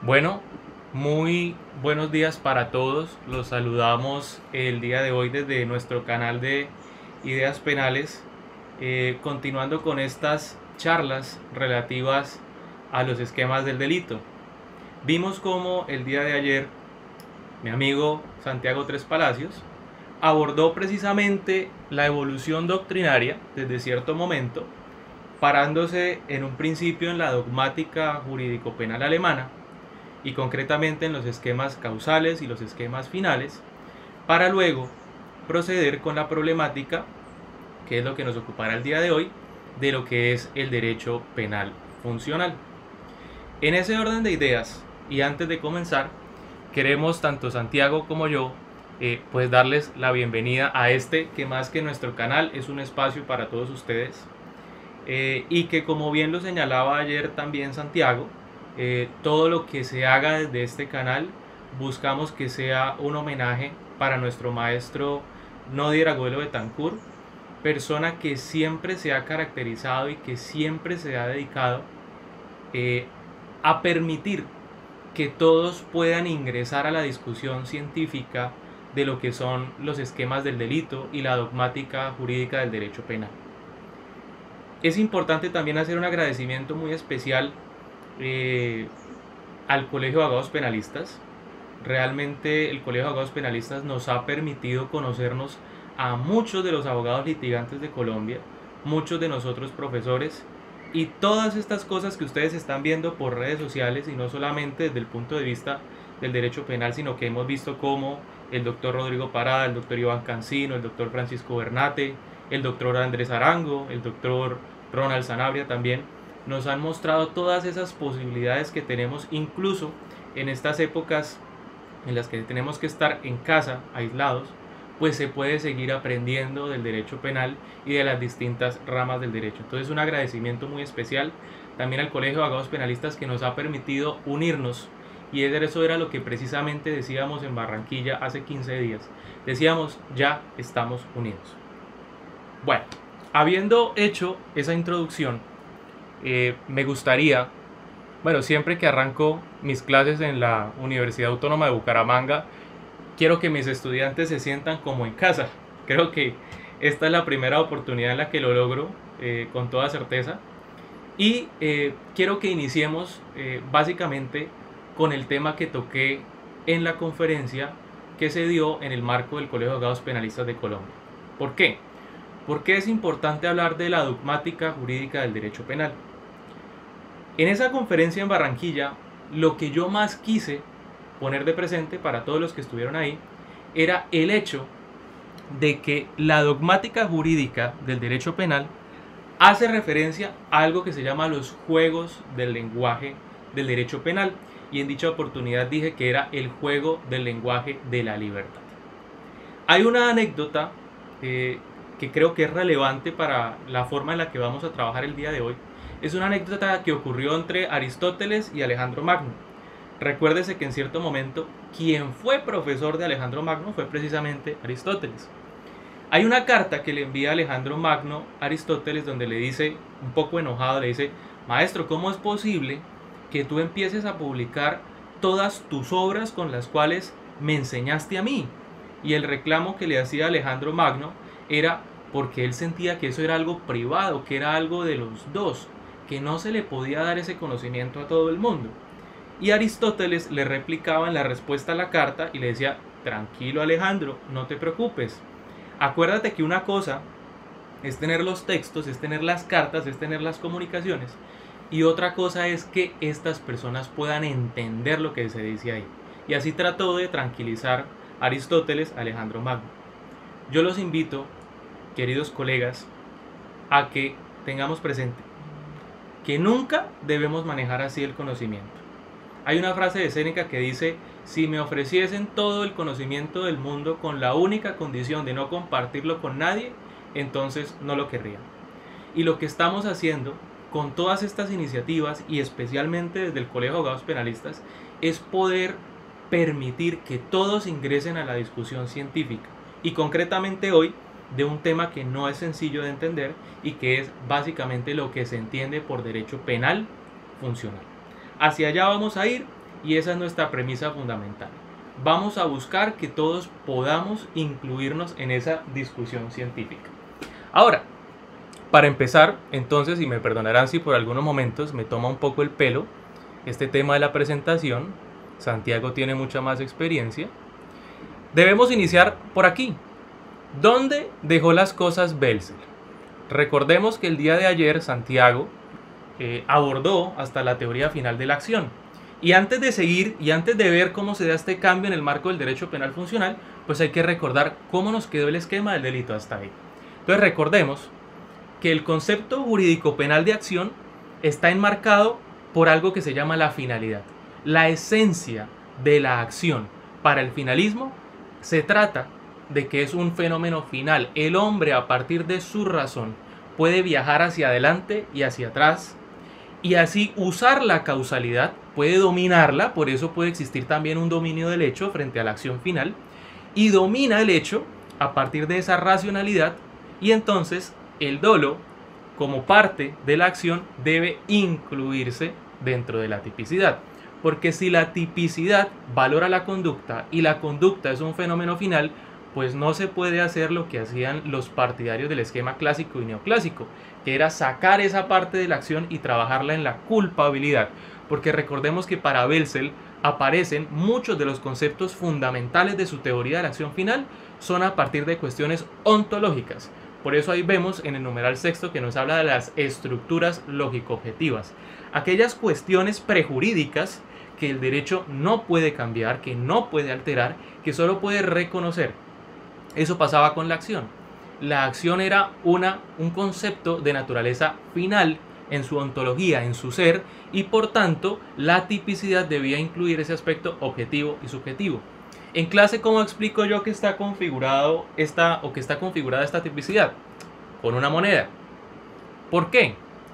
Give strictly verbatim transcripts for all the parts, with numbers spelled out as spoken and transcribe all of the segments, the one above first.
Bueno, muy buenos días para todos. Los saludamos el día de hoy desde nuestro canal de Ideas Penales, eh, continuando con estas charlas relativas a los esquemas del delito. Vimos cómo el día de ayer mi amigo Santiago Tres Palacios abordó precisamente la evolución doctrinaria desde cierto momento, parándose en un principio en la dogmática jurídico-penal alemana y concretamente en los esquemas causales y los esquemas finales, para luego proceder con la problemática, que es lo que nos ocupará el día de hoy, de lo que es el derecho penal funcional. En ese orden de ideas, y antes de comenzar, queremos tanto Santiago como yo eh, pues darles la bienvenida a este que más que nuestro canal es un espacio para todos ustedes, eh, y que, como bien lo señalaba ayer también Santiago, eh, todo lo que se haga desde este canal buscamos que sea un homenaje para nuestro maestro Nodier Agüelo Betancourt, persona que siempre se ha caracterizado y que siempre se ha dedicado eh, a permitir que todos puedan ingresar a la discusión científica de lo que son los esquemas del delito y la dogmática jurídica del derecho penal. Es importante también hacer un agradecimiento muy especial eh, al Colegio de Abogados Penalistas. Realmente el Colegio de Abogados Penalistas nos ha permitido conocernos a muchos de los abogados litigantes de Colombia, muchos de nosotros profesores, y todas estas cosas que ustedes están viendo por redes sociales, y no solamente desde el punto de vista del derecho penal, sino que hemos visto cómo el doctor Rodrigo Parada, el doctor Iván Cancino, el doctor Francisco Bernate, el doctor Andrés Arango, el doctor Ronald Sanabria también, nos han mostrado todas esas posibilidades que tenemos, incluso en estas épocas en las que tenemos que estar en casa, aislados, pues se puede seguir aprendiendo del derecho penal y de las distintas ramas del derecho. Entonces, un agradecimiento muy especial también al Colegio de Abogados Penalistas, que nos ha permitido unirnos, y eso era lo que precisamente decíamos en Barranquilla hace quince días. Decíamos, ya estamos unidos. Bueno, habiendo hecho esa introducción, eh, me gustaría, bueno, siempre que arranco mis clases en la Universidad Autónoma de Bucaramanga, quiero que mis estudiantes se sientan como en casa. Creo que esta es la primera oportunidad en la que lo logro, eh, con toda certeza. Y eh, quiero que iniciemos eh, básicamente con el tema que toqué en la conferencia que se dio en el marco del Colegio de Abogados Penalistas de Colombia. ¿Por qué? Porque es importante hablar de la dogmática jurídica del derecho penal. En esa conferencia en Barranquilla, lo que yo más quise poner de presente para todos los que estuvieron ahí era el hecho de que la dogmática jurídica del derecho penal hace referencia a algo que se llama los juegos del lenguaje del derecho penal, y en dicha oportunidad dije que era el juego del lenguaje de la libertad. Hay una anécdota eh, que creo que es relevante para la forma en la que vamos a trabajar el día de hoy. Es una anécdota que ocurrió entre Aristóteles y Alejandro Magno. Recuérdese que en cierto momento quien fue profesor de Alejandro Magno fue precisamente Aristóteles. Hay una carta que le envía Alejandro Magno a Aristóteles, donde le dice, un poco enojado, le dice: maestro, ¿cómo es posible que tú empieces a publicar todas tus obras con las cuales me enseñaste a mí? Y el reclamo que le hacía Alejandro Magno era porque él sentía que eso era algo privado, que era algo de los dos, que no se le podía dar ese conocimiento a todo el mundo. Y Aristóteles le replicaba en la respuesta a la carta y le decía: tranquilo, Alejandro, no te preocupes. Acuérdate que una cosa es tener los textos, es tener las cartas, es tener las comunicaciones, y otra cosa es que estas personas puedan entender lo que se dice ahí. Y así trató de tranquilizar Aristóteles a Alejandro Magno. Yo los invito, queridos colegas, a que tengamos presente que nunca debemos manejar así el conocimiento. Hay una frase de Séneca que dice: si me ofreciesen todo el conocimiento del mundo con la única condición de no compartirlo con nadie, entonces no lo querría. Y lo que estamos haciendo con todas estas iniciativas, y especialmente desde el Colegio de Abogados Penalistas, es poder permitir que todos ingresen a la discusión científica, y concretamente hoy de un tema que no es sencillo de entender y que es básicamente lo que se entiende por derecho penal funcional. Hacia allá vamos a ir, y esa es nuestra premisa fundamental. Vamos a buscar que todos podamos incluirnos en esa discusión científica. Ahora, para empezar, entonces, y me perdonarán si por algunos momentos me toma un poco el pelo este tema de la presentación, Santiago tiene mucha más experiencia, debemos iniciar por aquí. ¿Dónde dejó las cosas Belsel? Recordemos que el día de ayer Santiago eh, abordó hasta la teoría final de la acción. Y antes de seguir y antes de ver cómo se da este cambio en el marco del derecho penal funcional, pues hay que recordar cómo nos quedó el esquema del delito hasta ahí. Entonces recordemos que el concepto jurídico penal de acción está enmarcado por algo que se llama la finalidad. La esencia de la acción para el finalismo se trata de que es un fenómeno final. El hombre, a partir de su razón, puede viajar hacia adelante y hacia atrás y así usar la causalidad, puede dominarla, por eso puede existir también un dominio del hecho frente a la acción final, y domina el hecho a partir de esa racionalidad, y entonces el dolo, como parte de la acción, debe incluirse dentro de la tipicidad. Porque si la tipicidad valora la conducta y la conducta es un fenómeno final, pues no se puede hacer lo que hacían los partidarios del esquema clásico y neoclásico, que era sacar esa parte de la acción y trabajarla en la culpabilidad. Porque recordemos que para Belsel aparecen muchos de los conceptos fundamentales de su teoría de la acción final son a partir de cuestiones ontológicas. Por eso ahí vemos en el numeral sexto que nos habla de las estructuras lógico-objetivas. Aquellas cuestiones prejurídicas que el derecho no puede cambiar, que no puede alterar, que solo puede reconocer. Eso pasaba con la acción. La acción era una, un concepto de naturaleza final en su ontología, en su ser, y por tanto la tipicidad debía incluir ese aspecto objetivo y subjetivo. En clase, ¿cómo explico yo que está configurado esta, o que está configurada esta tipicidad? Con una moneda. ¿Por qué?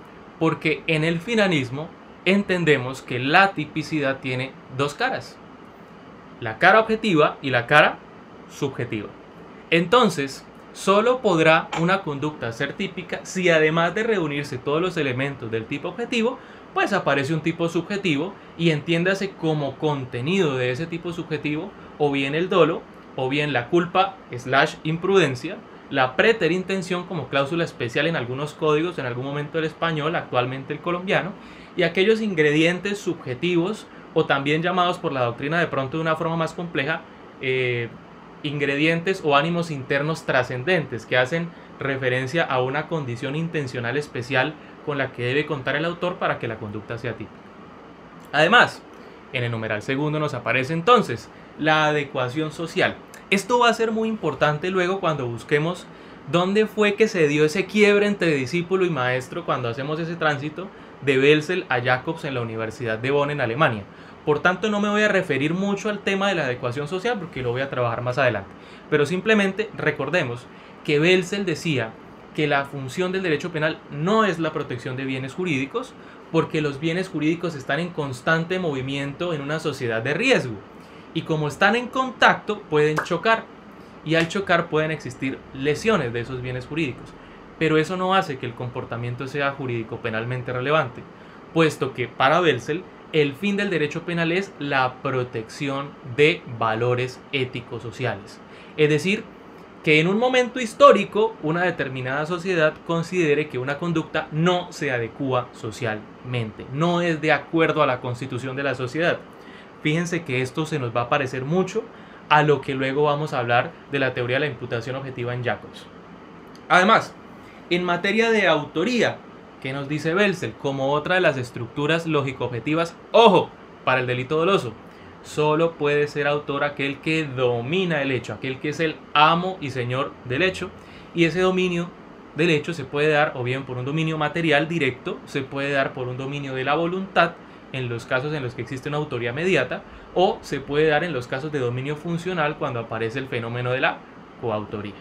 Porque en el finalismo entendemos que la tipicidad tiene dos caras. La cara objetiva y la cara subjetiva. Entonces, solo podrá una conducta ser típica si además de reunirse todos los elementos del tipo objetivo, pues aparece un tipo subjetivo y entiéndase como contenido de ese tipo subjetivo o bien el dolo, o bien la culpa slash imprudencia, la preterintención como cláusula especial en algunos códigos, en algún momento el español, actualmente el colombiano, y aquellos ingredientes subjetivos o también llamados por la doctrina de pronto de una forma más compleja, eh, ingredientes o ánimos internos trascendentes que hacen referencia a una condición intencional especial con la que debe contar el autor para que la conducta sea típica. Además, en el numeral segundo nos aparece entonces la adecuación social. Esto va a ser muy importante luego cuando busquemos dónde fue que se dio ese quiebre entre discípulo y maestro cuando hacemos ese tránsito de Belsel a Jacobs en la Universidad de Bonn en Alemania. Por tanto, no me voy a referir mucho al tema de la adecuación social porque lo voy a trabajar más adelante. Pero simplemente recordemos que Belsel decía que la función del derecho penal no es la protección de bienes jurídicos porque los bienes jurídicos están en constante movimiento en una sociedad de riesgo. Y como están en contacto, pueden chocar. Y al chocar pueden existir lesiones de esos bienes jurídicos. Pero eso no hace que el comportamiento sea jurídico penalmente relevante, puesto que para Belsel el fin del derecho penal es la protección de valores éticos sociales. Es decir, que en un momento histórico una determinada sociedad considere que una conducta no se adecúa socialmente, no es de acuerdo a la constitución de la sociedad. Fíjense que esto se nos va a parecer mucho a lo que luego vamos a hablar de la teoría de la imputación objetiva en Jacobs. Además, en materia de autoría, ¿qué nos dice Belsel? Como otra de las estructuras lógico-objetivas, ojo, para el delito doloso, solo puede ser autor aquel que domina el hecho, aquel que es el amo y señor del hecho, y ese dominio del hecho se puede dar o bien por un dominio material directo, se puede dar por un dominio de la voluntad, en los casos en los que existe una autoría mediata, o se puede dar en los casos de dominio funcional cuando aparece el fenómeno de la coautoría.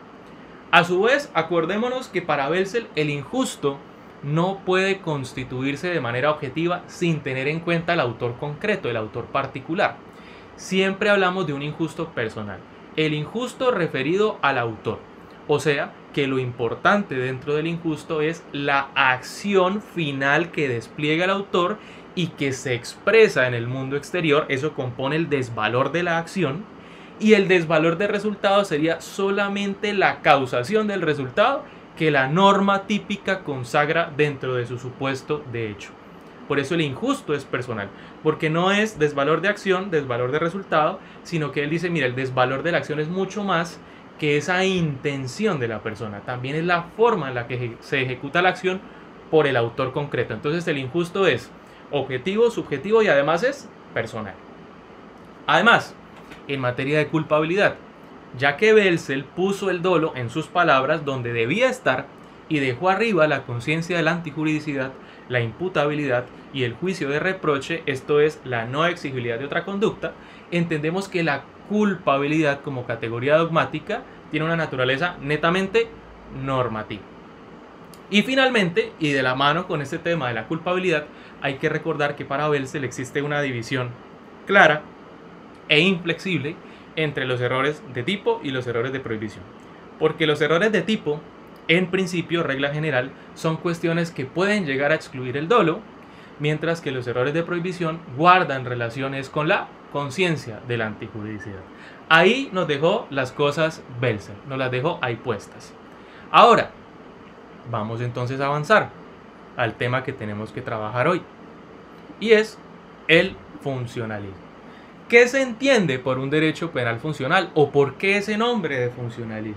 A su vez, acordémonos que para Belsel el injusto no puede constituirse de manera objetiva sin tener en cuenta el autor concreto, el autor particular. Siempre hablamos de un injusto personal, el injusto referido al autor. O sea, que lo importante dentro del injusto es la acción final que despliega el autor y que se expresa en el mundo exterior, eso compone el desvalor de la acción, y el desvalor de resultado sería solamente la causación del resultado que la norma típica consagra dentro de su supuesto de hecho. Por eso el injusto es personal, porque no es desvalor de acción, desvalor de resultado, sino que él dice, mira, el desvalor de la acción es mucho más que esa intención de la persona, también es la forma en la que se ejecuta la acción por el autor concreto. Entonces el injusto es objetivo, subjetivo y además es personal. Además, en materia de culpabilidad, ya que Belzel puso el dolo en sus palabras donde debía estar y dejó arriba la conciencia de la antijuridicidad, la imputabilidad y el juicio de reproche, esto es la no exigibilidad de otra conducta, entendemos que la culpabilidad como categoría dogmática tiene una naturaleza netamente normativa. Y finalmente, y de la mano con este tema de la culpabilidad, hay que recordar que para Belzel existe una división clara e inflexible entre los errores de tipo y los errores de prohibición. Porque los errores de tipo, en principio, regla general, son cuestiones que pueden llegar a excluir el dolo, mientras que los errores de prohibición guardan relaciones con la conciencia de la antijuridicidad. Ahí nos dejó las cosas Belzel, nos las dejó ahí puestas. Ahora, vamos entonces a avanzar al tema que tenemos que trabajar hoy, y es el funcionalismo. ¿Qué se entiende por un derecho penal funcional o por qué ese nombre de funcionalismo?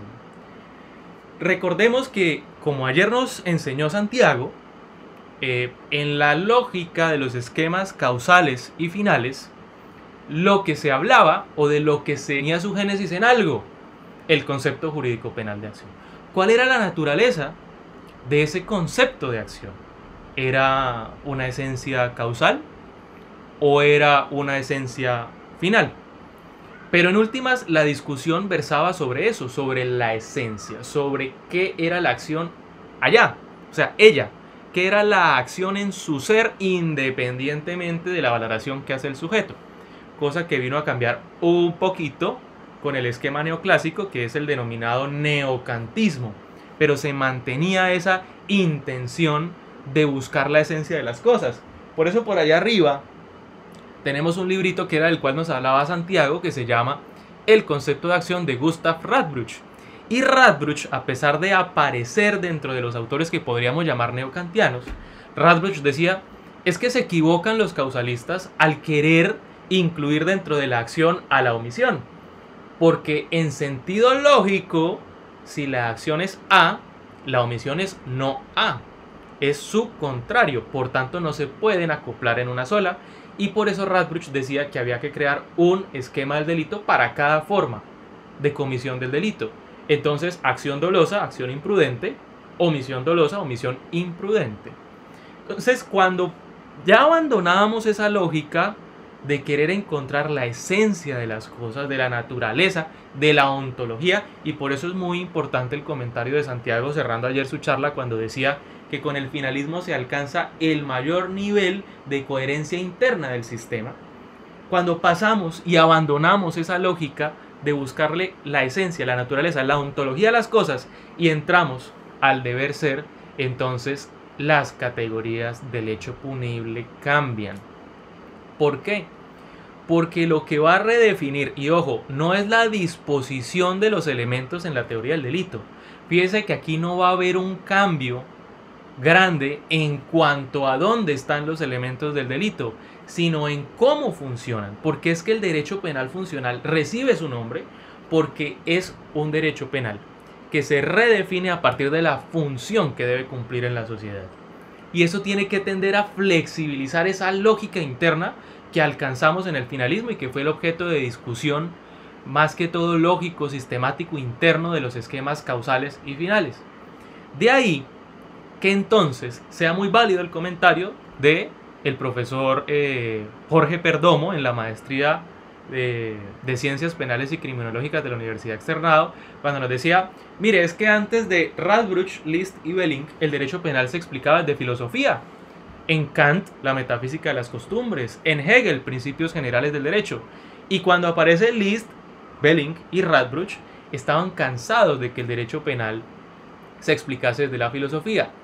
Recordemos que, como ayer nos enseñó Santiago, eh, en la lógica de los esquemas causales y finales, lo que se hablaba o de lo que se tenía su génesis en algo, el concepto jurídico penal de acción. ¿Cuál era la naturaleza de ese concepto de acción? ¿Era una esencia causal o era una esencia final? Pero en últimas la discusión versaba sobre eso, sobre la esencia, sobre qué era la acción allá, o sea, ella, qué era la acción en su ser independientemente de la valoración que hace el sujeto, cosa que vino a cambiar un poquito con el esquema neoclásico, que es el denominado neocantismo, pero se mantenía esa intención de buscar la esencia de las cosas. Por eso por allá arriba tenemos un librito que era del cual nos hablaba Santiago, que se llama El concepto de acción de Gustav Radbruch. Y Radbruch, a pesar de aparecer dentro de los autores que podríamos llamar neocantianos, Radbruch decía, es que se equivocan los causalistas al querer incluir dentro de la acción a la omisión. Porque en sentido lógico, si la acción es A, la omisión es no A. Es su contrario, por tanto no se pueden acoplar en una sola. Y por eso Radbruch decía que había que crear un esquema del delito para cada forma de comisión del delito. Entonces, acción dolosa, acción imprudente, omisión dolosa, omisión imprudente. Entonces, cuando ya abandonábamos esa lógica de querer encontrar la esencia de las cosas, de la naturaleza, de la ontología, y por eso es muy importante el comentario de Santiago cerrando ayer su charla cuando decía que con el finalismo se alcanza el mayor nivel de coherencia interna del sistema. Cuando pasamos y abandonamos esa lógica de buscarle la esencia, la naturaleza, la ontología de las cosas y entramos al deber ser, entonces las categorías del hecho punible cambian. ¿Por qué? Porque lo que va a redefinir, y ojo, no es la disposición de los elementos en la teoría del delito. Fíjese que aquí no va a haber un cambio grande en cuanto a dónde están los elementos del delito, sino en cómo funcionan. Porque es que el derecho penal funcional recibe su nombre porque es un derecho penal que se redefine a partir de la función que debe cumplir en la sociedad. Y eso tiene que tender a flexibilizar esa lógica interna que alcanzamos en el finalismo y que fue el objeto de discusión más que todo lógico, sistemático, interno de los esquemas causales y finales. De ahí que entonces sea muy válido el comentario de el profesor eh, Jorge Perdomo en la maestría de, de Ciencias Penales y Criminológicas de la Universidad Externado, cuando nos decía, mire, es que antes de Radbruch, List y Belling, el derecho penal se explicaba desde filosofía. En Kant, la metafísica de las costumbres. En Hegel, principios generales del derecho. Y cuando aparece List, Belling y Radbruch, estaban cansados de que el derecho penal se explicase desde la filosofía.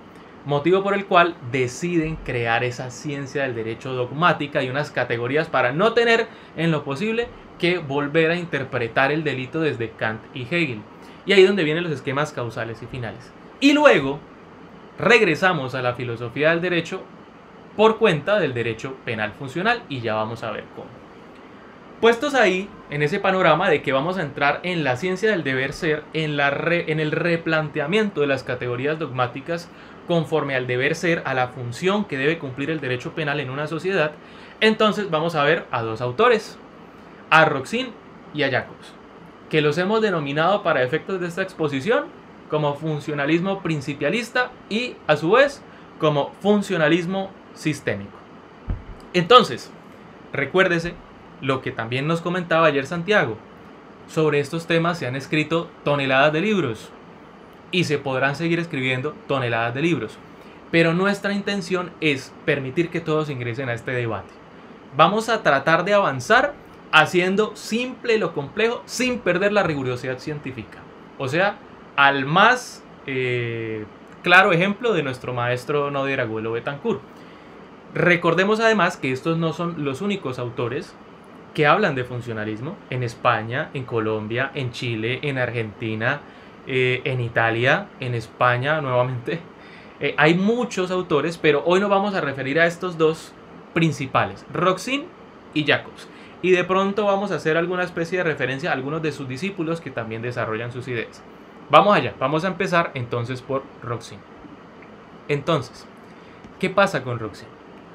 motivo por el cual deciden crear esa ciencia del derecho dogmática y unas categorías para no tener en lo posible que volver a interpretar el delito desde Kant y Hegel. Y ahí es donde vienen los esquemas causales y finales. Y luego regresamos a la filosofía del derecho por cuenta del derecho penal funcional y ya vamos a ver cómo. Puestos ahí, en ese panorama de que vamos a entrar en la ciencia del deber ser, en, la re, en el replanteamiento de las categorías dogmáticas conforme al deber ser, a la función que debe cumplir el derecho penal en una sociedad, entonces vamos a ver a dos autores, a Roxin y a Jacobs, que los hemos denominado para efectos de esta exposición como funcionalismo principialista y a su vez como funcionalismo sistémico. Entonces, recuérdese lo que también nos comentaba ayer Santiago. Sobre estos temas se han escrito toneladas de libros y se podrán seguir escribiendo toneladas de libros. Pero nuestra intención es permitir que todos ingresen a este debate. Vamos a tratar de avanzar haciendo simple lo complejo sin perder la rigurosidad científica. O sea, al más eh, claro ejemplo de nuestro maestro Nader Agüelo Betancourt. Recordemos además que estos no son los únicos autores que hablan de funcionalismo en España, en Colombia, en Chile, en Argentina, eh, en Italia, en España nuevamente. Eh, hay muchos autores, pero hoy nos vamos a referir a estos dos principales, Roxin y Jacobs. Y de pronto vamos a hacer alguna especie de referencia a algunos de sus discípulos que también desarrollan sus ideas. Vamos allá, vamos a empezar entonces por Roxin. Entonces, ¿qué pasa con Roxin?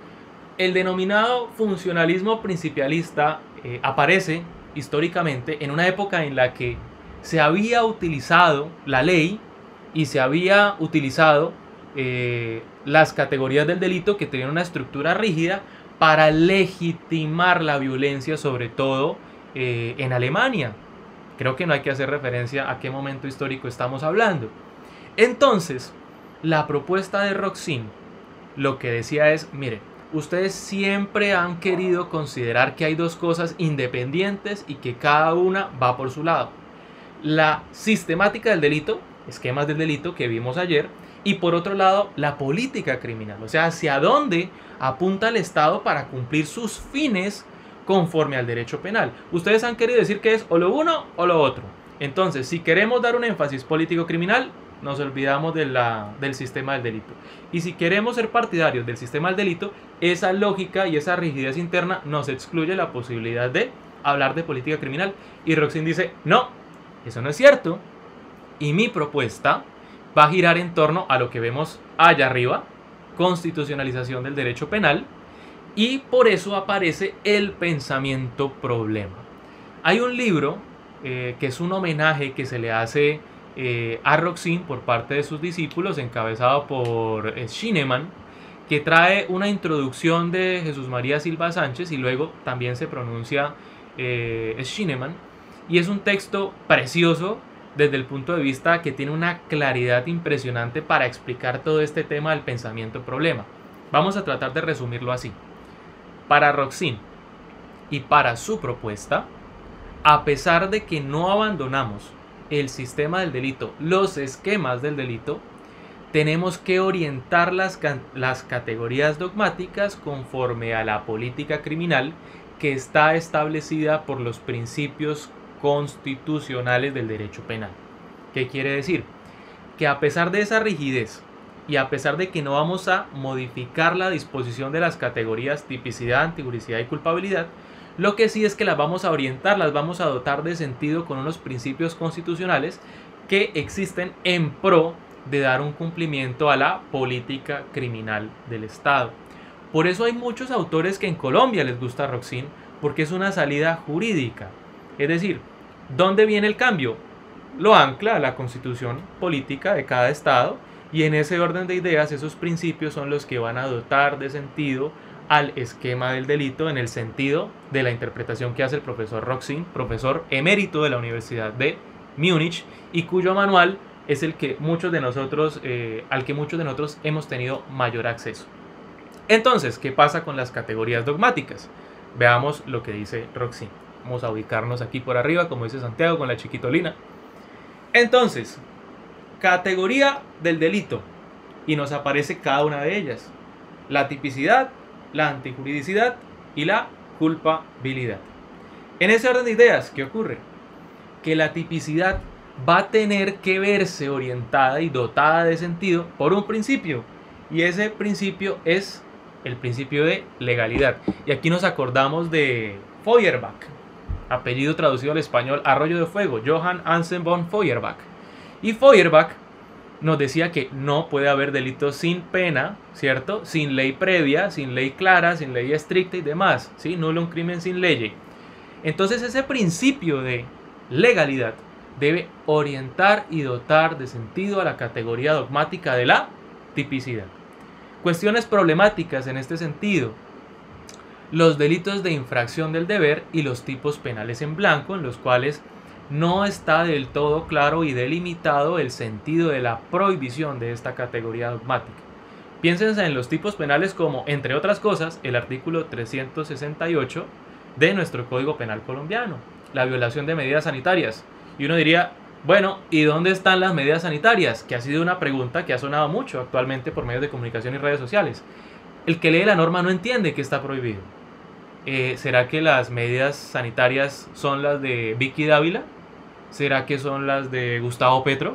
El denominado funcionalismo principialista eh, aparece históricamente en una época en la que se había utilizado la ley y se había utilizado eh, las categorías del delito que tenían una estructura rígida para legitimar la violencia, sobre todo eh, en Alemania. Creo que no hay que hacer referencia a qué momento histórico estamos hablando. Entonces, la propuesta de Roxin lo que decía es, mire, ustedes siempre han querido considerar que hay dos cosas independientes y que cada una va por su lado. La sistemática del delito, esquemas del delito que vimos ayer, y por otro lado la política criminal, o sea, hacia dónde apunta el Estado para cumplir sus fines conforme al derecho penal. Ustedes han querido decir que es o lo uno o lo otro. Entonces, si queremos dar un énfasis político-criminal, nos olvidamos de la, del sistema del delito. Y si queremos ser partidarios del sistema del delito, esa lógica y esa rigidez interna nos excluye la posibilidad de hablar de política criminal. Y Roxin dice, no, eso no es cierto. Y mi propuesta va a girar en torno a lo que vemos allá arriba, constitucionalización del derecho penal, y por eso aparece el pensamiento problema. Hay un libro eh, que es un homenaje que se le hace Eh, a Roxin por parte de sus discípulos, encabezado por eh, Schienemann, que trae una introducción de Jesús María Silva Sánchez y luego también se pronuncia eh, Schienemann, y es un texto precioso desde el punto de vista que tiene una claridad impresionante para explicar todo este tema del pensamiento problema. Vamos a tratar de resumirlo así. Para Roxin y para su propuesta, a pesar de que no abandonamos el sistema del delito, los esquemas del delito, tenemos que orientar las, las categorías dogmáticas conforme a la política criminal que está establecida por los principios constitucionales del derecho penal. ¿Qué quiere decir? Que a pesar de esa rigidez y a pesar de que no vamos a modificar la disposición de las categorías tipicidad, antijuricidad y culpabilidad, lo que sí es que las vamos a orientar, las vamos a dotar de sentido con unos principios constitucionales que existen en pro de dar un cumplimiento a la política criminal del Estado. Por eso hay muchos autores que en Colombia les gusta Roxin, porque es una salida jurídica. Es decir, ¿dónde viene el cambio? Lo ancla la constitución política de cada Estado, y en ese orden de ideas esos principios son los que van a dotar de sentido al esquema del delito en el sentido de la interpretación que hace el profesor Roxin, profesor emérito de la Universidad de Múnich, y cuyo manual es el que muchos de nosotros, eh, al que muchos de nosotros hemos tenido mayor acceso. Entonces, ¿qué pasa con las categorías dogmáticas? Veamos lo que dice Roxin. Vamos a ubicarnos aquí por arriba, como dice Santiago, con la chiquitolina. Entonces, categoría del delito. y nos aparece cada una de ellas: la tipicidad, la antijuridicidad y la culpabilidad. En ese orden de ideas, ¿qué ocurre? Que la tipicidad va a tener que verse orientada y dotada de sentido por un principio, y ese principio es el principio de legalidad. Y aquí nos acordamos de Feuerbach, apellido traducido al español Arroyo de Fuego, Johann Anselm von Feuerbach. Y Feuerbach nos decía que no puede haber delitos sin pena, ¿cierto? Sin ley previa, sin ley clara, sin ley estricta y demás, ¿sí? Nulo un crimen sin ley. Entonces ese principio de legalidad debe orientar y dotar de sentido a la categoría dogmática de la tipicidad. Cuestiones problemáticas en este sentido: los delitos de infracción del deber y los tipos penales en blanco, en los cuales no está del todo claro y delimitado el sentido de la prohibición de esta categoría dogmática. Piénsense en los tipos penales como, entre otras cosas, el artículo trescientos sesenta y ocho de nuestro Código Penal colombiano, la violación de medidas sanitarias. Y uno diría, bueno, ¿y dónde están las medidas sanitarias? Que ha sido una pregunta que ha sonado mucho actualmente por medios de comunicación y redes sociales. El que lee la norma no entiende que está prohibido. Eh, ¿Será que las medidas sanitarias son las de Vicky Dávila? ¿Será que son las de Gustavo Petro?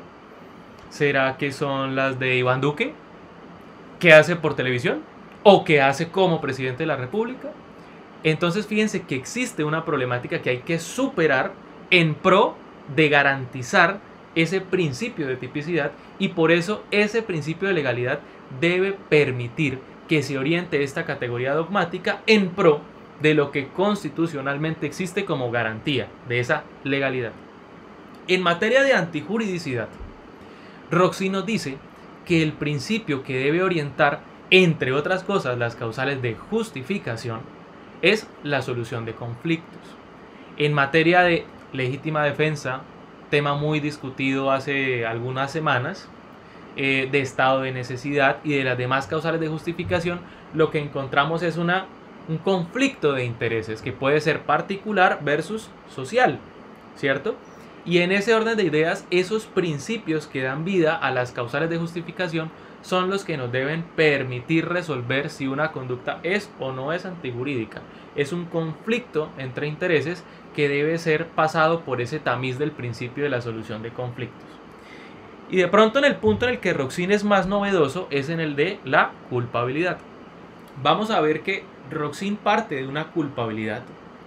¿Será que son las de Iván Duque? ¿Qué hace por televisión? ¿O qué hace como presidente de la República? Entonces fíjense que existe una problemática que hay que superar en pro de garantizar ese principio de tipicidad, y por eso ese principio de legalidad debe permitir que se oriente esta categoría dogmática en pro de lo que constitucionalmente existe como garantía de esa legalidad. En materia de antijuridicidad, Roxy nos dice que el principio que debe orientar, entre otras cosas, las causales de justificación es la solución de conflictos. En materia de legítima defensa, tema muy discutido hace algunas semanas, eh, de estado de necesidad y de las demás causales de justificación, lo que encontramos es una, un conflicto de intereses que puede ser particular versus social, ¿cierto? Y en ese orden de ideas, esos principios que dan vida a las causales de justificación son los que nos deben permitir resolver si una conducta es o no es antijurídica. Es un conflicto entre intereses que debe ser pasado por ese tamiz del principio de la solución de conflictos. Y de pronto, en el punto en el que Roxin es más novedoso es en el de la culpabilidad. Vamos a ver que Roxin parte de una culpabilidad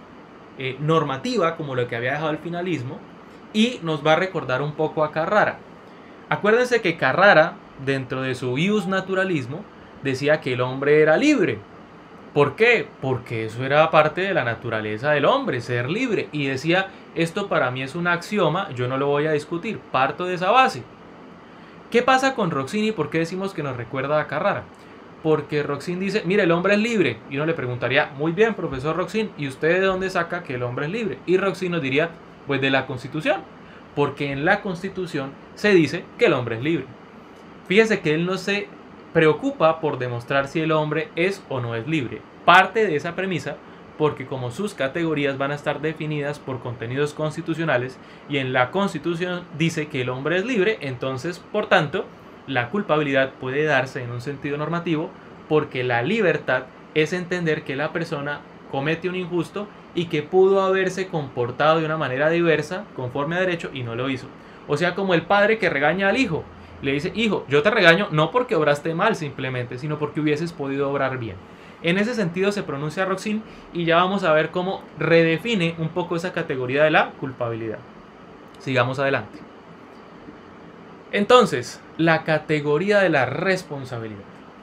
eh, normativa, como lo que había dejado el finalismo, y nos va a recordar un poco a Carrara. Acuérdense que Carrara, dentro de su ius naturalismo, decía que el hombre era libre. ¿Por qué? Porque eso era parte de la naturaleza del hombre, ser libre. Y decía, esto para mí es un axioma, yo no lo voy a discutir, parto de esa base. ¿Qué pasa con Roxin y por qué decimos que nos recuerda a Carrara? Porque Roxin dice, mire, el hombre es libre. Y uno le preguntaría, muy bien, profesor Roxin, ¿y usted de dónde saca que el hombre es libre? Y Roxin nos diría, pues de la Constitución. Porque en la Constitución se dice que el hombre es libre. Fíjese que él no se preocupa por demostrar si el hombre es o no es libre. Parte de esa premisa porque como sus categorías van a estar definidas por contenidos constitucionales y en la Constitución dice que el hombre es libre, entonces, por tanto, la culpabilidad puede darse en un sentido normativo porque la libertad es entender que la persona comete un injusto y que pudo haberse comportado de una manera diversa conforme a derecho y no lo hizo. O sea, como el padre que regaña al hijo. Le dice, hijo, yo te regaño no porque obraste mal simplemente, sino porque hubieses podido obrar bien. En ese sentido se pronuncia Roxin y ya vamos a ver cómo redefine un poco esa categoría de la culpabilidad. Sigamos adelante. Entonces, la categoría de la responsabilidad.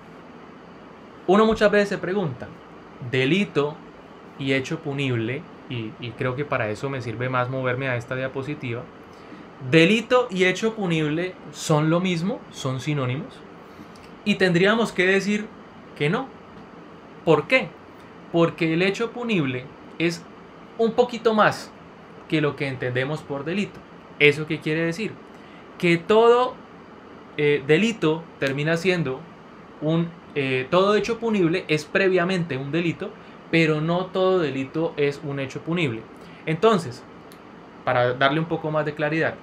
Uno muchas veces se pregunta, delito y hecho punible, y, y creo que para eso me sirve más moverme a esta diapositiva, delito y hecho punible son lo mismo, son sinónimos, y tendríamos que decir que no. ¿Por qué? Porque el hecho punible es un poquito más que lo que entendemos por delito. ¿Eso qué quiere decir? Que todo eh, delito termina siendo un... Eh, todo hecho punible es previamente un delito, pero no todo delito es un hecho punible. Entonces, para darle un poco más de claridad,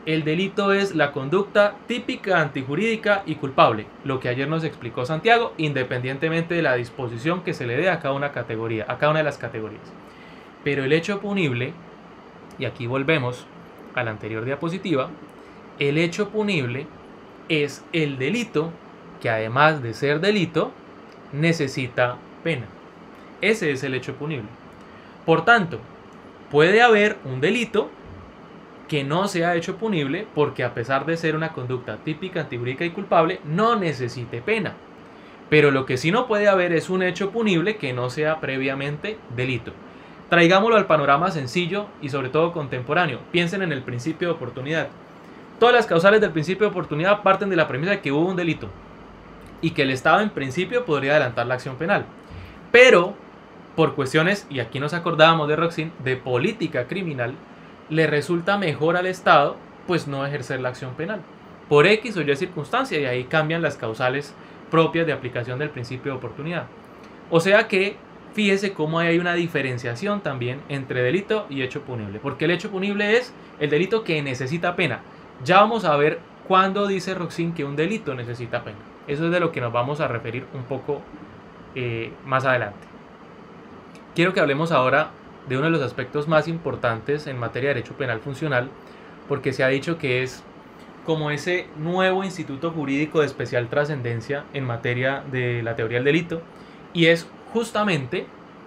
el delito es la conducta típica, antijurídica y culpable, lo que ayer nos explicó Santiago, independientemente de la disposición que se le dé a cada una categoría, a cada una de las categorías. Pero el hecho punible, y aquí volvemos a la anterior diapositiva, el hecho punible es el delito que, además de ser delito, necesita pena. Ese es el hecho punible. Por tanto, puede haber un delito que no sea hecho punible porque, a pesar de ser una conducta típica, antijurídica y culpable, no necesite pena. Pero lo que sí no puede haber es un hecho punible que no sea previamente delito. Traigámoslo al panorama sencillo y sobre todo contemporáneo. Piensen en el principio de oportunidad. Todas las causales del principio de oportunidad parten de la premisa de que hubo un delito y que el Estado en principio podría adelantar la acción penal. Pero, por cuestiones, y aquí nos acordábamos de Roxin, de política criminal, le resulta mejor al Estado pues no ejercer la acción penal por X o Y circunstancia, y ahí cambian las causales propias de aplicación del principio de oportunidad. O sea que fíjese cómo hay una diferenciación también entre delito y hecho punible, porque el hecho punible es el delito que necesita pena. Ya vamos a ver cuándo dice Roxin que un delito necesita pena. Eso es de lo que nos vamos a referir un poco eh, más adelante. Quiero que hablemos ahora de uno de los aspectos más importantes en materia de derecho penal funcional, porque se ha dicho que es como ese nuevo instituto jurídico de especial trascendencia en materia de la teoría del delito, y es justamente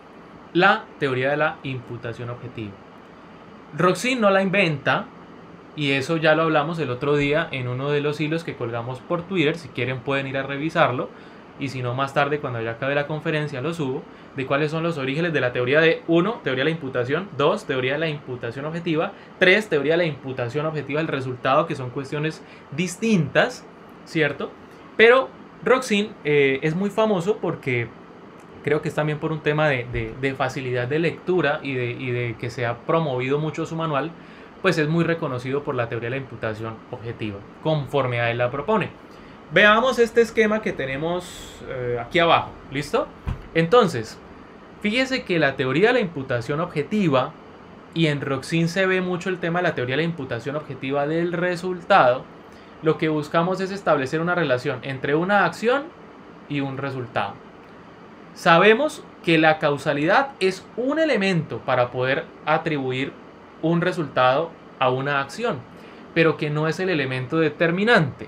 la teoría de la imputación objetiva. Roxin no la inventa, y eso ya lo hablamos el otro día en uno de los hilos que colgamos por Twitter. Si quieren pueden ir a revisarlo, y si no, más tarde cuando ya acabe la conferencia lo subo, de cuáles son los orígenes de la teoría de uno, teoría de la imputación, dos, teoría de la imputación objetiva, tres, teoría de la imputación objetiva del resultado, que son cuestiones distintas, ¿cierto? Pero Roxin eh, es muy famoso porque creo que es también por un tema de, de, de facilidad de lectura y de, y de que se ha promovido mucho su manual, pues es muy reconocido por la teoría de la imputación objetiva, conforme a él la propone. Veamos este esquema que tenemos eh, aquí abajo, ¿listo? Entonces, fíjese que la teoría de la imputación objetiva, y en Roxin se ve mucho el tema de la teoría de la imputación objetiva del resultado, lo que buscamos es establecer una relación entre una acción y un resultado. Sabemos que la causalidad es un elemento para poder atribuir un resultado a una acción, pero que no es el elemento determinante.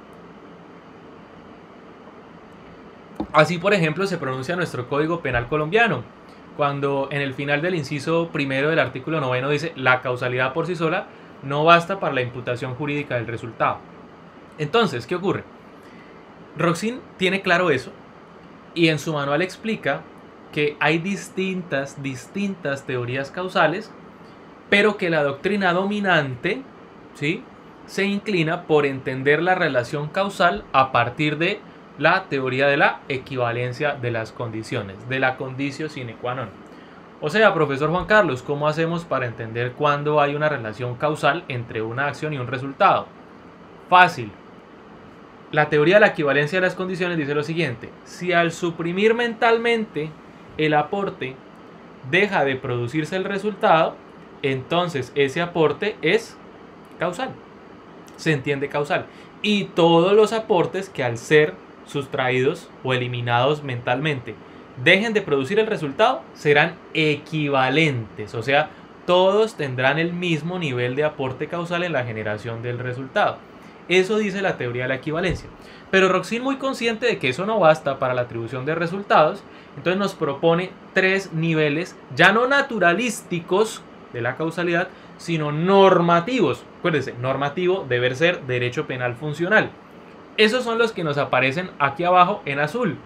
Así, por ejemplo, se pronuncia nuestro Código Penal colombiano, cuando en el final del inciso primero del artículo noveno dice: la causalidad por sí sola no basta para la imputación jurídica del resultado. Entonces, ¿qué ocurre? Roxin tiene claro eso, y en su manual explica que hay distintas, distintas teorías causales, pero que la doctrina dominante, ¿sí?, se inclina por entender la relación causal a partir de la teoría de la equivalencia de las condiciones, de la conditio sine qua non. O sea, profesor Juan Carlos, ¿cómo hacemos para entender cuándo hay una relación causal entre una acción y un resultado? Fácil. La teoría de la equivalencia de las condiciones dice lo siguiente: si al suprimir mentalmente el aporte deja de producirse el resultado, entonces ese aporte es causal. Se entiende causal. Y todos los aportes que, al ser sustraídos o eliminados mentalmente, dejen de producir el resultado, serán equivalentes, o sea, todos tendrán el mismo nivel de aporte causal en la generación del resultado. Eso dice la teoría de la equivalencia. Pero Roxin, muy consciente de que eso no basta para la atribución de resultados, entonces nos propone tres niveles, ya no naturalísticos de la causalidad, sino normativos. Acuérdense, normativo, deber ser, derecho penal funcional. Esos son los que nos aparecen aquí abajo en azul.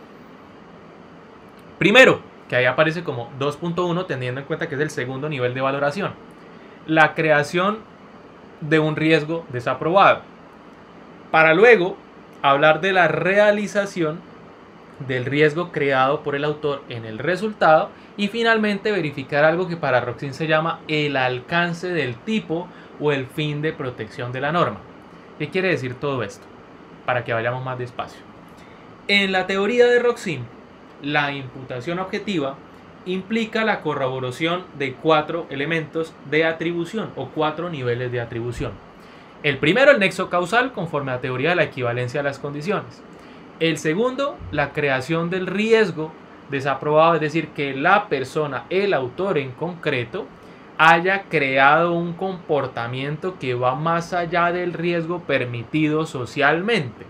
Primero, que ahí aparece como dos punto uno, teniendo en cuenta que es el segundo nivel de valoración: la creación de un riesgo desaprobado. Para luego hablar de la realización del riesgo creado por el autor en el resultado, y finalmente verificar algo que para Roxin se llama el alcance del tipo o el fin de protección de la norma. ¿Qué quiere decir todo esto? Para que vayamos más despacio. En la teoría de Roxin, la imputación objetiva implica la corroboración de cuatro elementos de atribución o cuatro niveles de atribución. El primero, el nexo causal, conforme a la teoría de la equivalencia de las condiciones. El segundo, la creación del riesgo desaprobado, es decir, que la persona, el autor en concreto, haya creado un comportamiento que va más allá del riesgo permitido socialmente.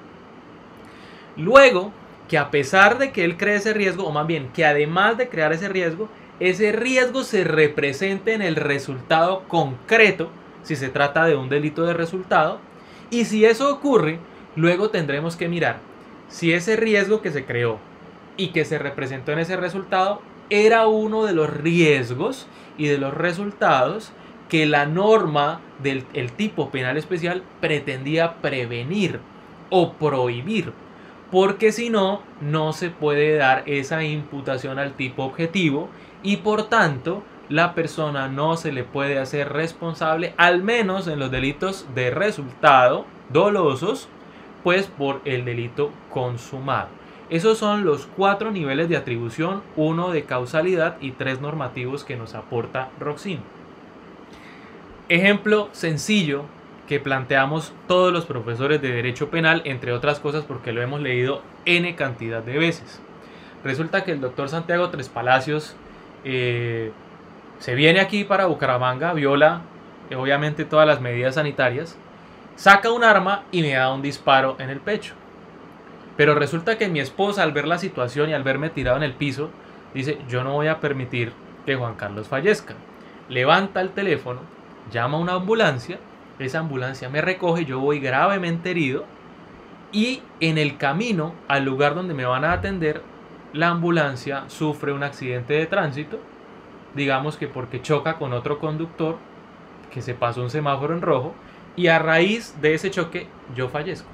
Luego, que a pesar de que él cree ese riesgo, o más bien, que además de crear ese riesgo, ese riesgo se represente en el resultado concreto, si se trata de un delito de resultado, y si eso ocurre, luego tendremos que mirar si ese riesgo que se creó y que se representó en ese resultado era uno de los riesgos y de los resultados que la norma del el tipo penal especial pretendía prevenir o prohibir, porque si no, no se puede dar esa imputación al tipo objetivo y por tanto la persona no se le puede hacer responsable, al menos en los delitos de resultado dolosos, pues por el delito consumado. Esos son los cuatro niveles de atribución, uno de causalidad y tres normativos que nos aporta Roxin. Ejemplo sencillo que planteamos todos los profesores de Derecho Penal, entre otras cosas porque lo hemos leído N cantidad de veces. Resulta que el doctor Santiago Tres Palacios eh, se viene aquí para Bucaramanga, viola eh, obviamente todas las medidas sanitarias, saca un arma y me da un disparo en el pecho. Pero resulta que mi esposa, al ver la situación y al verme tirado en el piso, dice: yo no voy a permitir que Juan Carlos fallezca. Levanta el teléfono, llama a una ambulancia, esa ambulancia me recoge, yo voy gravemente herido y en el camino al lugar donde me van a atender, la ambulancia sufre un accidente de tránsito, digamos que porque choca con otro conductor que se pasó un semáforo en rojo y a raíz de ese choque yo fallezco.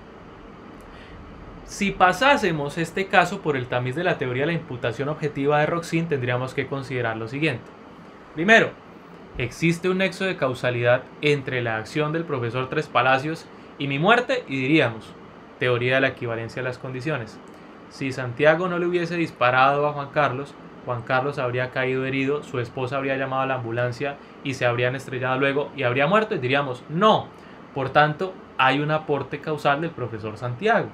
Si pasásemos este caso por el tamiz de la teoría de la imputación objetiva de Roxin, tendríamos que considerar lo siguiente. Primero, existe un nexo de causalidad entre la acción del profesor Tres Palacios y mi muerte y diríamos, teoría de la equivalencia de las condiciones. Si Santiago no le hubiese disparado a Juan Carlos, Juan Carlos habría caído herido, su esposa habría llamado a la ambulancia y se habrían estrellado luego y habría muerto y diríamos, no. Por tanto, hay un aporte causal del profesor Santiago.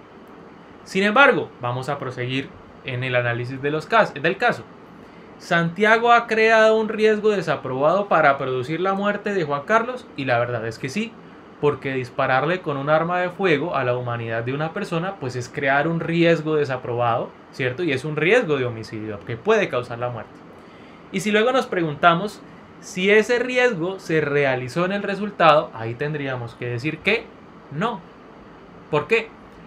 Sin embargo, vamos a proseguir en el análisis de los casos, del caso. ¿Santiago ha creado un riesgo desaprobado para producir la muerte de Juan Carlos? Y la verdad es que sí, porque dispararle con un arma de fuego a la humanidad de una persona pues es crear un riesgo desaprobado, ¿cierto? Y es un riesgo de homicidio que puede causar la muerte. Y si luego nos preguntamos si ese riesgo se realizó en el resultado, ahí tendríamos que decir que no. ¿Por qué?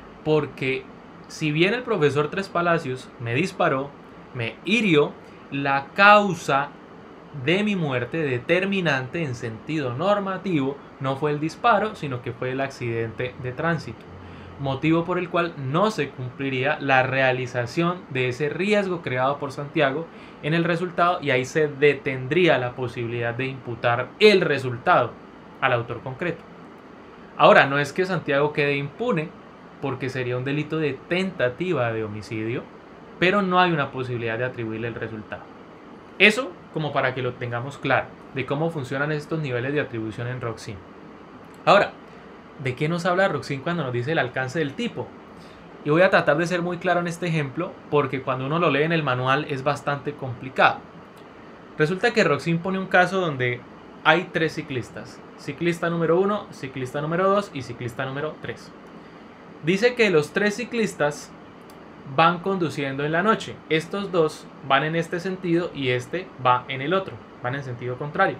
Porque si bien el profesor Tres Palacios me disparó, me hirió, la causa de mi muerte determinante en sentido normativo no fue el disparo, sino que fue el accidente de tránsito, motivo por el cual no se cumpliría la realización de ese riesgo creado por Santiago en el resultado y ahí se detendría la posibilidad de imputar el resultado al autor concreto. Ahora, no es que Santiago quede impune, porque sería un delito de tentativa de homicidio, pero no hay una posibilidad de atribuirle el resultado. Eso como para que lo tengamos claro, de cómo funcionan estos niveles de atribución en Roxin. Ahora, ¿de qué nos habla Roxin cuando nos dice el alcance del tipo? Y voy a tratar de ser muy claro en este ejemplo, porque cuando uno lo lee en el manual es bastante complicado. Resulta que Roxin pone un caso donde hay tres ciclistas. Ciclista número uno, ciclista número dos y ciclista número tres. Dice que los tres ciclistas van conduciendo en la noche. Estos dos van en este sentido y este va en el otro. Van en sentido contrario.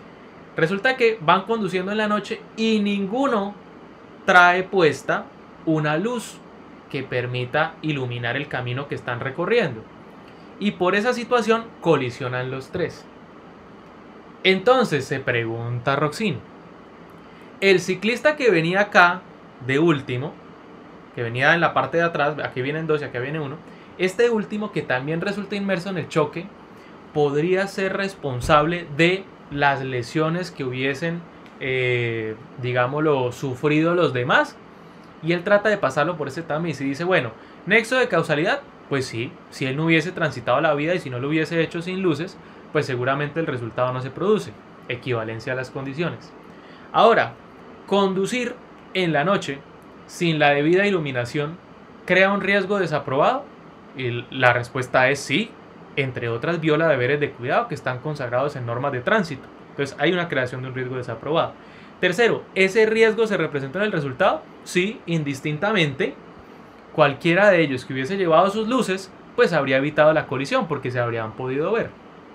Resulta que van conduciendo en la noche y ninguno trae puesta una luz que permita iluminar el camino que están recorriendo. Y por esa situación colisionan los tres. Entonces se pregunta Roxin, el ciclista que venía acá de último, que venía en la parte de atrás, aquí vienen dos y acá viene uno, este último que también resulta inmerso en el choque, podría ser responsable de las lesiones que hubiesen, eh, digámoslo, sufrido los demás. Y él trata de pasarlo por ese tamiz y dice, bueno, nexo de causalidad, pues sí, si él no hubiese transitado la vida y si no lo hubiese hecho sin luces, pues seguramente el resultado no se produce. Equivalencia a las condiciones. Ahora, conducir en la noche, sin la debida iluminación, crea un riesgo desaprobado? Y la respuesta es sí. Entre otras, viola deberes de cuidado que están consagrados en normas de tránsito. Entonces hay una creación de un riesgo desaprobado. Tercero, ¿ese riesgo se representa en el resultado? Sí, indistintamente. Cualquiera de ellos que hubiese llevado sus luces, pues habría evitado la colisión porque se habrían podido ver.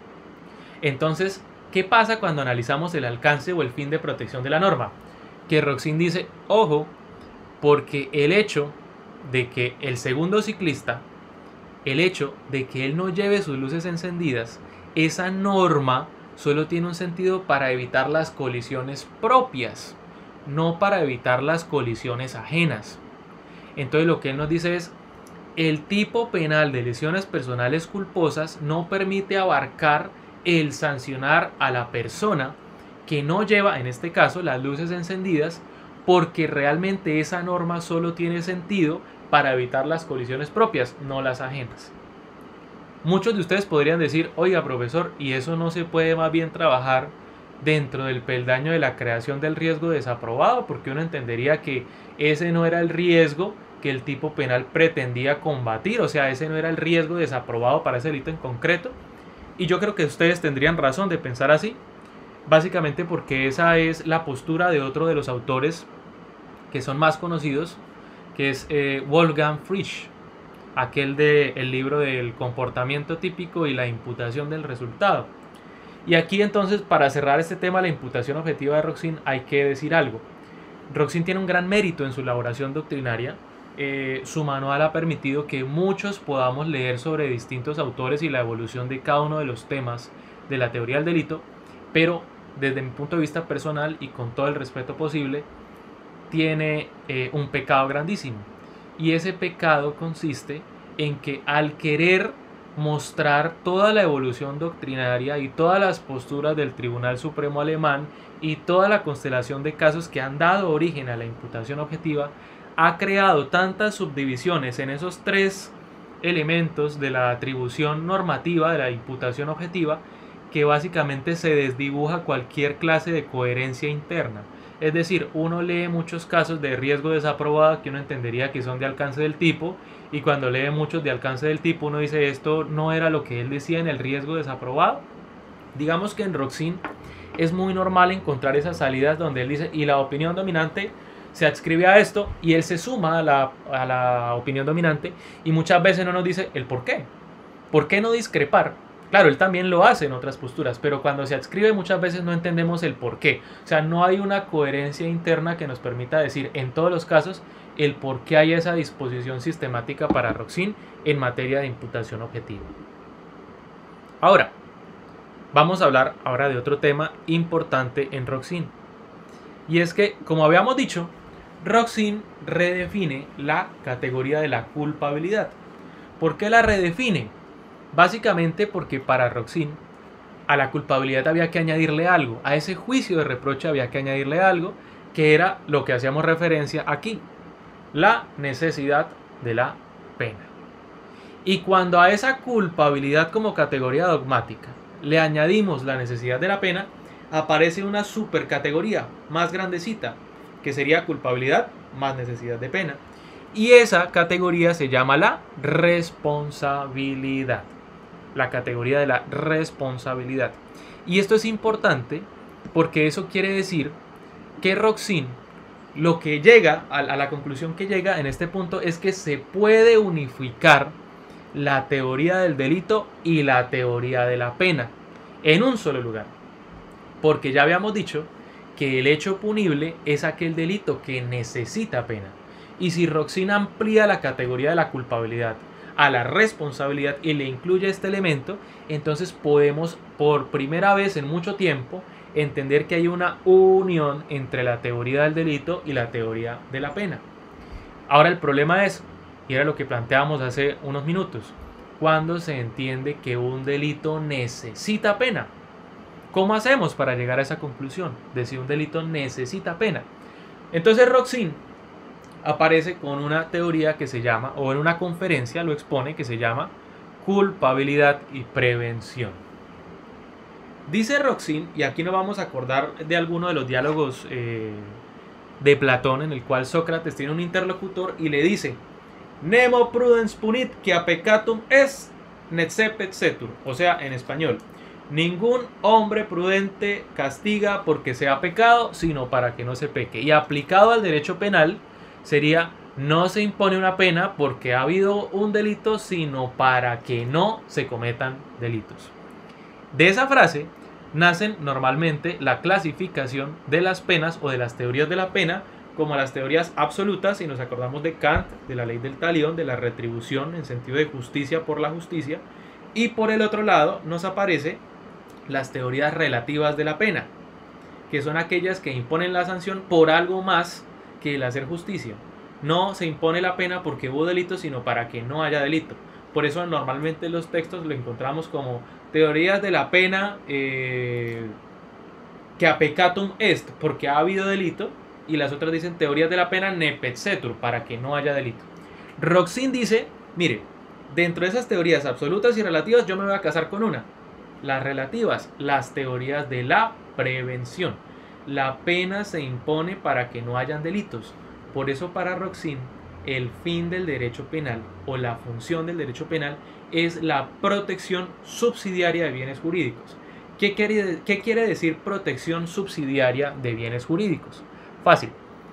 Entonces, ¿qué pasa cuando analizamos el alcance o el fin de protección de la norma? Que Roxin dice, ojo, porque el hecho de que el segundo ciclista, el hecho de que él no lleve sus luces encendidas, esa norma solo tiene un sentido para evitar las colisiones propias, no para evitar las colisiones ajenas. Entonces lo que él nos dice es, el tipo penal de lesiones personales culposas no permite abarcar el sancionar a la persona que no lleva, en este caso, las luces encendidas, porque realmente esa norma solo tiene sentido para evitar las colisiones propias, no las ajenas. Muchos de ustedes podrían decir, oiga profesor, ¿y eso no se puede más bien trabajar dentro del peldaño de la creación del riesgo desaprobado? Porque uno entendería que ese no era el riesgo que el tipo penal pretendía combatir, o sea, ese no era el riesgo desaprobado para ese delito en concreto. Y yo creo que ustedes tendrían razón de pensar así, básicamente porque esa es la postura de otro de los autores que son más conocidos, que es eh, Wolfgang Frisch, aquel del libro del comportamiento típico y la imputación del resultado. Y aquí entonces, para cerrar este tema, la imputación objetiva de Roxin, hay que decir algo. Roxin tiene un gran mérito en su elaboración doctrinaria. Eh, su manual ha permitido que muchos podamos leer sobre distintos autores y la evolución de cada uno de los temas de la teoría del delito, pero desde mi punto de vista personal y con todo el respeto posible, tiene eh, un pecado grandísimo. Y ese pecado consiste en que al querer mostrar toda la evolución doctrinaria y todas las posturas del Tribunal Supremo Alemán y toda la constelación de casos que han dado origen a la imputación objetiva, ha creado tantas subdivisiones en esos tres elementos de la atribución normativa de la imputación objetiva que básicamente se desdibuja cualquier clase de coherencia interna. Es decir, uno lee muchos casos de riesgo desaprobado que uno entendería que son de alcance del tipo, y cuando lee muchos de alcance del tipo uno dice, esto no era lo que él decía en el riesgo desaprobado. Digamos que en Roxin es muy normal encontrar esas salidas donde él dice, y la opinión dominante se adscribe a esto, y él se suma a la, a la opinión dominante, y muchas veces no nos dice el por qué. ¿Por qué no discrepar? Claro, él también lo hace en otras posturas, pero cuando se adscribe muchas veces no entendemos el por qué. O sea, no hay una coherencia interna que nos permita decir en todos los casos el por qué hay esa disposición sistemática para Roxin en materia de imputación objetiva. Ahora, vamos a hablar ahora de otro tema importante en Roxin. Y es que, como habíamos dicho, Roxin redefine la categoría de la culpabilidad. ¿Por qué la redefine? Básicamente porque para Roxin a la culpabilidad había que añadirle algo, a ese juicio de reproche había que añadirle algo, que era lo que hacíamos referencia aquí, la necesidad de la pena. Y cuando a esa culpabilidad como categoría dogmática le añadimos la necesidad de la pena, aparece una supercategoría más grandecita, que sería culpabilidad más necesidad de pena. Y esa categoría se llama la responsabilidad. La categoría de la responsabilidad. Y esto es importante porque eso quiere decir que Roxin lo que llega a la conclusión que llega en este punto es que se puede unificar la teoría del delito y la teoría de la pena en un solo lugar, porque ya habíamos dicho que el hecho punible es aquel delito que necesita pena, y si Roxin amplía la categoría de la culpabilidad a la responsabilidad y le incluye este elemento, entonces podemos por primera vez en mucho tiempo entender que hay una unión entre la teoría del delito y la teoría de la pena. Ahora el problema es, y era lo que planteábamos hace unos minutos, ¿cuándo se entiende que un delito necesita pena? ¿Cómo hacemos para llegar a esa conclusión de si un delito necesita pena? Entonces Roxin aparece con una teoría que se llama, o en una conferencia lo expone, que se llama culpabilidad y prevención. Dice Roxin, y aquí nos vamos a acordar de alguno de los diálogos eh, de Platón, en el cual Sócrates tiene un interlocutor y le dice: Nemo prudens punit quia peccatum est necepet setur. O sea, en español, ningún hombre prudente castiga porque sea pecado, sino para que no se peque. Y aplicado al derecho penal sería: no se impone una pena porque ha habido un delito, sino para que no se cometan delitos. De esa frase nacen normalmente la clasificación de las penas o de las teorías de la pena, como las teorías absolutas, si nos acordamos de Kant, de la ley del talión, de la retribución en sentido de justicia por la justicia, y por el otro lado nos aparece las teorías relativas de la pena, que son aquellas que imponen la sanción por algo más que el hacer justicia. No se impone la pena porque hubo delito, sino para que no haya delito. Por eso normalmente en los textos lo encontramos como teorías de la pena eh, que a peccatum est, porque ha habido delito, y las otras dicen teorías de la pena nepet setur, para que no haya delito. Roxin dice: mire, dentro de esas teorías absolutas y relativas yo me voy a casar con una. Las relativas, las teorías de la prevención. La pena se impone para que no hayan delitos. Por eso para Roxin el fin del derecho penal o la función del derecho penal es la protección subsidiaria de bienes jurídicos. ¿Qué quiere, qué quiere decir protección subsidiaria de bienes jurídicos? Fácil.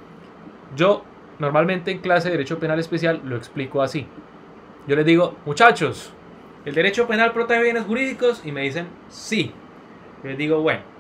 Yo normalmente en clase de derecho penal especial lo explico así. Yo les digo: muchachos, ¿el derecho penal protege bienes jurídicos? Y me dicen: sí. Yo les digo: bueno,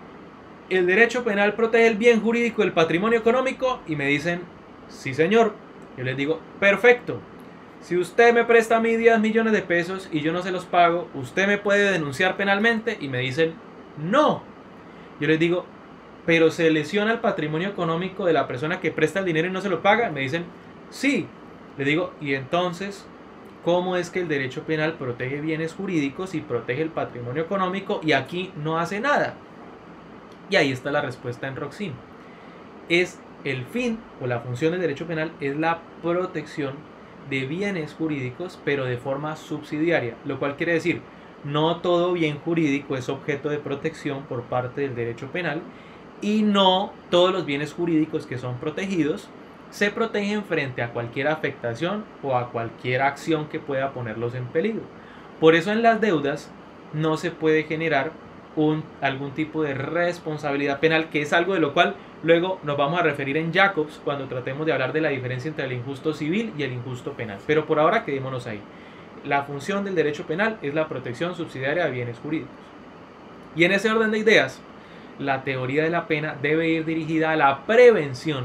¿el derecho penal protege el bien jurídico del patrimonio económico? Y me dicen: sí, señor. Yo les digo: perfecto. Si usted me presta a mí diez millones de pesos y yo no se los pago, ¿usted me puede denunciar penalmente? Y me dicen: no. Yo les digo: pero se lesiona el patrimonio económico de la persona que presta el dinero y no se lo paga. Me dicen: sí. Les digo: y entonces, ¿cómo es que el derecho penal protege bienes jurídicos y protege el patrimonio económico y aquí no hace nada? Y ahí está la respuesta en Roxin. Es el fin o la función del derecho penal es la protección de bienes jurídicos, pero de forma subsidiaria, lo cual quiere decir: no todo bien jurídico es objeto de protección por parte del derecho penal, y no todos los bienes jurídicos que son protegidos se protegen frente a cualquier afectación o a cualquier acción que pueda ponerlos en peligro. Por eso en las deudas no se puede generar un, algún tipo de responsabilidad penal, que es algo de lo cual luego nos vamos a referir en Jacobs cuando tratemos de hablar de la diferencia entre el injusto civil y el injusto penal. Pero por ahora quedémonos ahí. La función del derecho penal es la protección subsidiaria de bienes jurídicos. Y en ese orden de ideas, la teoría de la pena debe ir dirigida a la prevención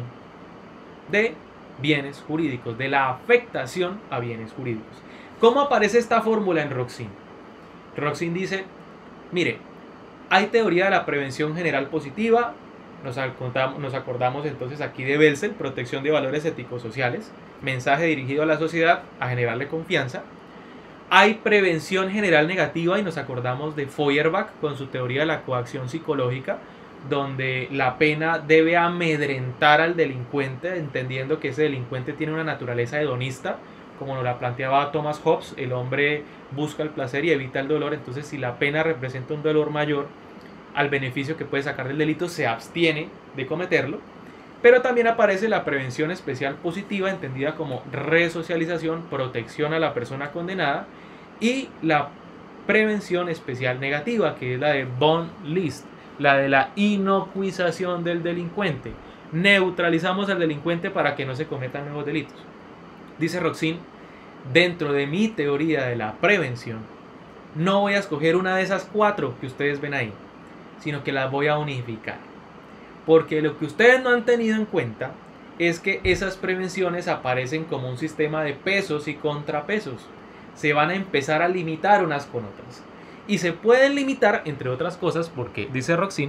de bienes jurídicos, de la afectación a bienes jurídicos. ¿Cómo aparece esta fórmula en Roxin? Roxin dice: mire, hay teoría de la prevención general positiva. Nos acordamos, nos acordamos entonces aquí de Belzel, protección de valores éticos sociales, mensaje dirigido a la sociedad a generarle confianza. Hay prevención general negativa y nos acordamos de Feuerbach con su teoría de la coacción psicológica, donde la pena debe amedrentar al delincuente, entendiendo que ese delincuente tiene una naturaleza hedonista, como nos la planteaba Thomas Hobbes: el hombre busca el placer y evita el dolor. Entonces, si la pena representa un dolor mayor al beneficio que puede sacar del delito, se abstiene de cometerlo. Pero también aparece la prevención especial positiva, entendida como resocialización, protección a la persona condenada, y la prevención especial negativa, que es la de von List, la de la inocuización del delincuente. Neutralizamos al delincuente para que no se cometan nuevos delitos. Dice Roxin: dentro de mi teoría de la prevención, no voy a escoger una de esas cuatro que ustedes ven ahí, sino que las voy a unificar. Porque lo que ustedes no han tenido en cuenta es que esas prevenciones aparecen como un sistema de pesos y contrapesos. Se van a empezar a limitar unas con otras. Y se pueden limitar, entre otras cosas, porque, dice Roxin,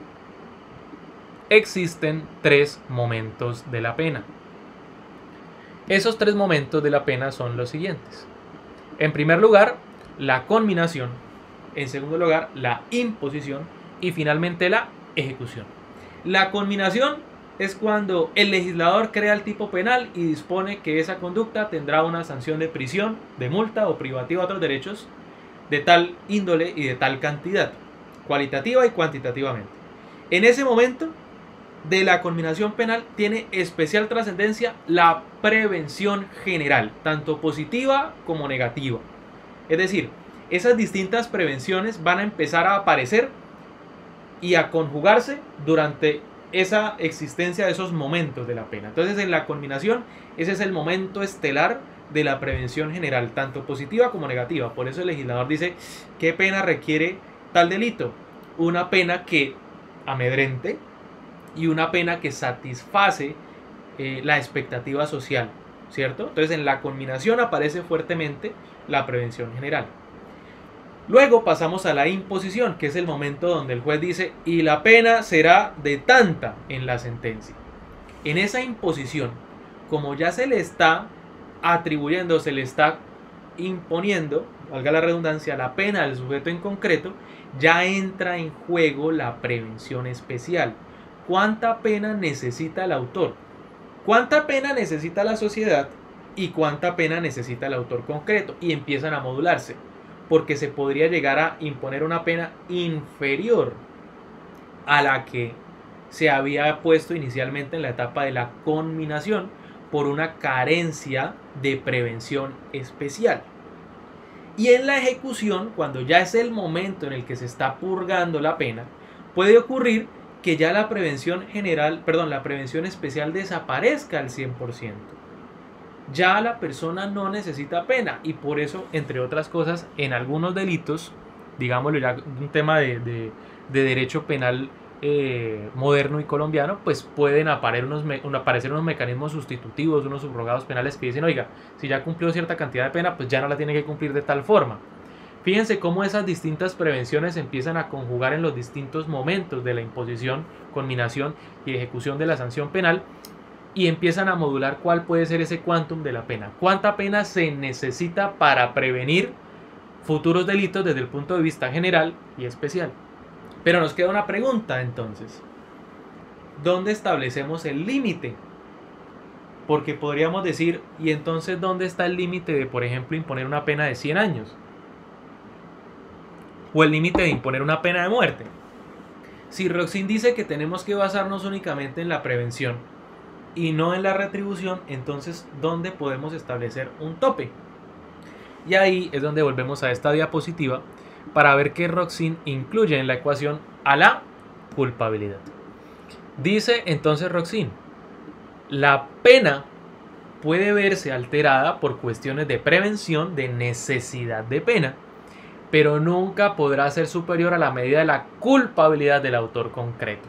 existen tres momentos de la pena. Esos tres momentos de la pena son los siguientes. En primer lugar, la conminación. En segundo lugar, la imposición. Y finalmente, la ejecución. La conminación es cuando el legislador crea el tipo penal y dispone que esa conducta tendrá una sanción de prisión, de multa o privativa de otros derechos de tal índole y de tal cantidad, cualitativa y cuantitativamente. En ese momento de la conminación penal tiene especial trascendencia la prevención general, tanto positiva como negativa. Es decir, esas distintas prevenciones van a empezar a aparecer y a conjugarse durante esa existencia de esos momentos de la pena. Entonces, en la conminación, ese es el momento estelar de la prevención general, tanto positiva como negativa. Por eso el legislador dice, ¿qué pena requiere tal delito? Una pena que amedrente y una pena que satisface eh, la expectativa social, ¿cierto? Entonces, en la conminación aparece fuertemente la prevención general. Luego pasamos a la imposición, que es el momento donde el juez dice, y la pena será de tanta en la sentencia. En esa imposición, como ya se le está atribuyendo, se le está imponiendo, valga la redundancia, la pena al sujeto en concreto, ya entra en juego la prevención especial. ¿Cuánta pena necesita el autor? ¿Cuánta pena necesita la sociedad? ¿Y cuánta pena necesita el autor concreto? Y empiezan a modularse, porque se podría llegar a imponer una pena inferior a la que se había puesto inicialmente en la etapa de la conminación por una carencia de prevención especial. Y en la ejecución, cuando ya es el momento en el que se está purgando la pena, puede ocurrir que ya la prevención general, perdón, la prevención especial desaparezca al cien por ciento. Ya la persona no necesita pena y por eso, entre otras cosas, en algunos delitos, digámoslo ya un tema de, de, de derecho penal eh, moderno y colombiano, pues pueden aparecer unos, aparecer unos mecanismos sustitutivos, unos subrogados penales que dicen, oiga, si ya cumplió cierta cantidad de pena, pues ya no la tiene que cumplir de tal forma. Fíjense cómo esas distintas prevenciones empiezan a conjugar en los distintos momentos de la imposición, conminación y ejecución de la sanción penal, y empiezan a modular cuál puede ser ese quantum de la pena. ¿Cuánta pena se necesita para prevenir futuros delitos desde el punto de vista general y especial? Pero nos queda una pregunta entonces. ¿Dónde establecemos el límite? Porque podríamos decir, ¿y entonces dónde está el límite de, por ejemplo, imponer una pena de cien años? O el límite de imponer una pena de muerte. Si Roxin dice que tenemos que basarnos únicamente en la prevención y no en la retribución, entonces ¿dónde podemos establecer un tope? Y ahí es donde volvemos a esta diapositiva para ver que Roxin incluye en la ecuación a la culpabilidad. Dice entonces Roxin, la pena puede verse alterada por cuestiones de prevención, de necesidad de pena, pero nunca podrá ser superior a la medida de la culpabilidad del autor concreto.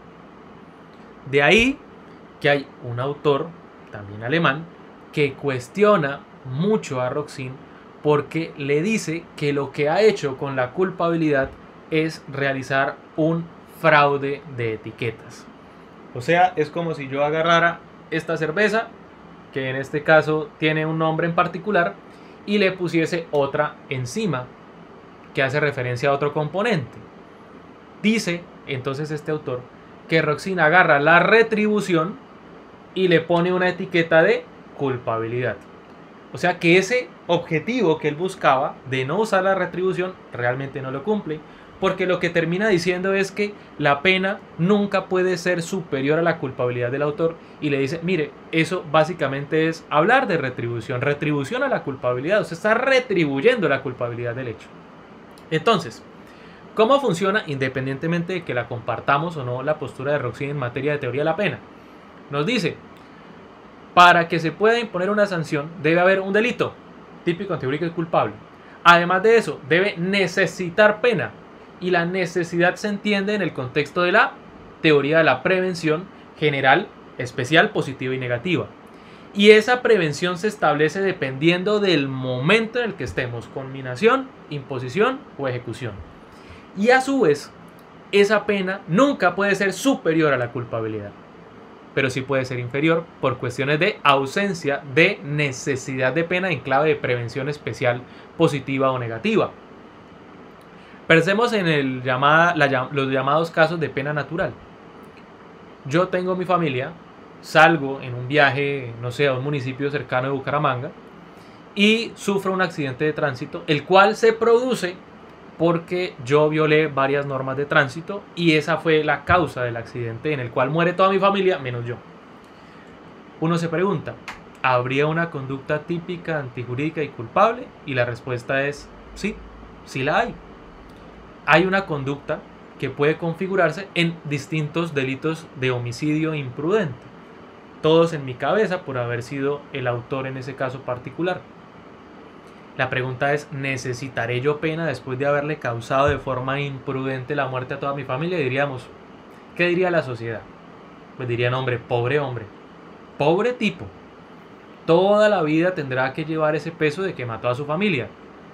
De ahí que hay un autor, también alemán, que cuestiona mucho a Roxin porque le dice que lo que ha hecho con la culpabilidad es realizar un fraude de etiquetas. O sea, es como si yo agarrara esta cerveza, que en este caso tiene un nombre en particular, y le pusiese otra encima, que hace referencia a otro componente. Dice entonces este autor que Roxin agarra la retribución y le pone una etiqueta de culpabilidad. O sea que ese objetivo que él buscaba de no usar la retribución realmente no lo cumple, porque lo que termina diciendo es que la pena nunca puede ser superior a la culpabilidad del autor, y le dice, mire, eso básicamente es hablar de retribución, retribución a la culpabilidad, usted está retribuyendo la culpabilidad del hecho. Entonces, ¿cómo funciona, independientemente de que la compartamos o no la postura de Roxin en materia de teoría de la pena? Nos dice, para que se pueda imponer una sanción debe haber un delito típico, antiteórico y culpable. Además de eso, debe necesitar pena, y la necesidad se entiende en el contexto de la teoría de la prevención general, especial, positiva y negativa. Y esa prevención se establece dependiendo del momento en el que estemos, conminación, imposición o ejecución. Y a su vez, esa pena nunca puede ser superior a la culpabilidad, pero sí puede ser inferior por cuestiones de ausencia de necesidad de pena en clave de prevención especial, positiva o negativa. Pensemos en el llamada, la, los llamados casos de pena natural. Yo tengo mi familia, salgo en un viaje, no sé, a un municipio cercano de Bucaramanga y sufro un accidente de tránsito, el cual se produce porque yo violé varias normas de tránsito y esa fue la causa del accidente en el cual muere toda mi familia menos yo. Uno se pregunta, ¿habría una conducta típica, antijurídica y culpable? Y la respuesta es sí, sí la hay. Hay una conducta que puede configurarse en distintos delitos de homicidio imprudente, todos en mi cabeza por haber sido el autor en ese caso particular. La pregunta es, ¿necesitaré yo pena después de haberle causado de forma imprudente la muerte a toda mi familia? Y diríamos, ¿qué diría la sociedad? Pues dirían, hombre, pobre hombre, pobre tipo, toda la vida tendrá que llevar ese peso de que mató a su familia.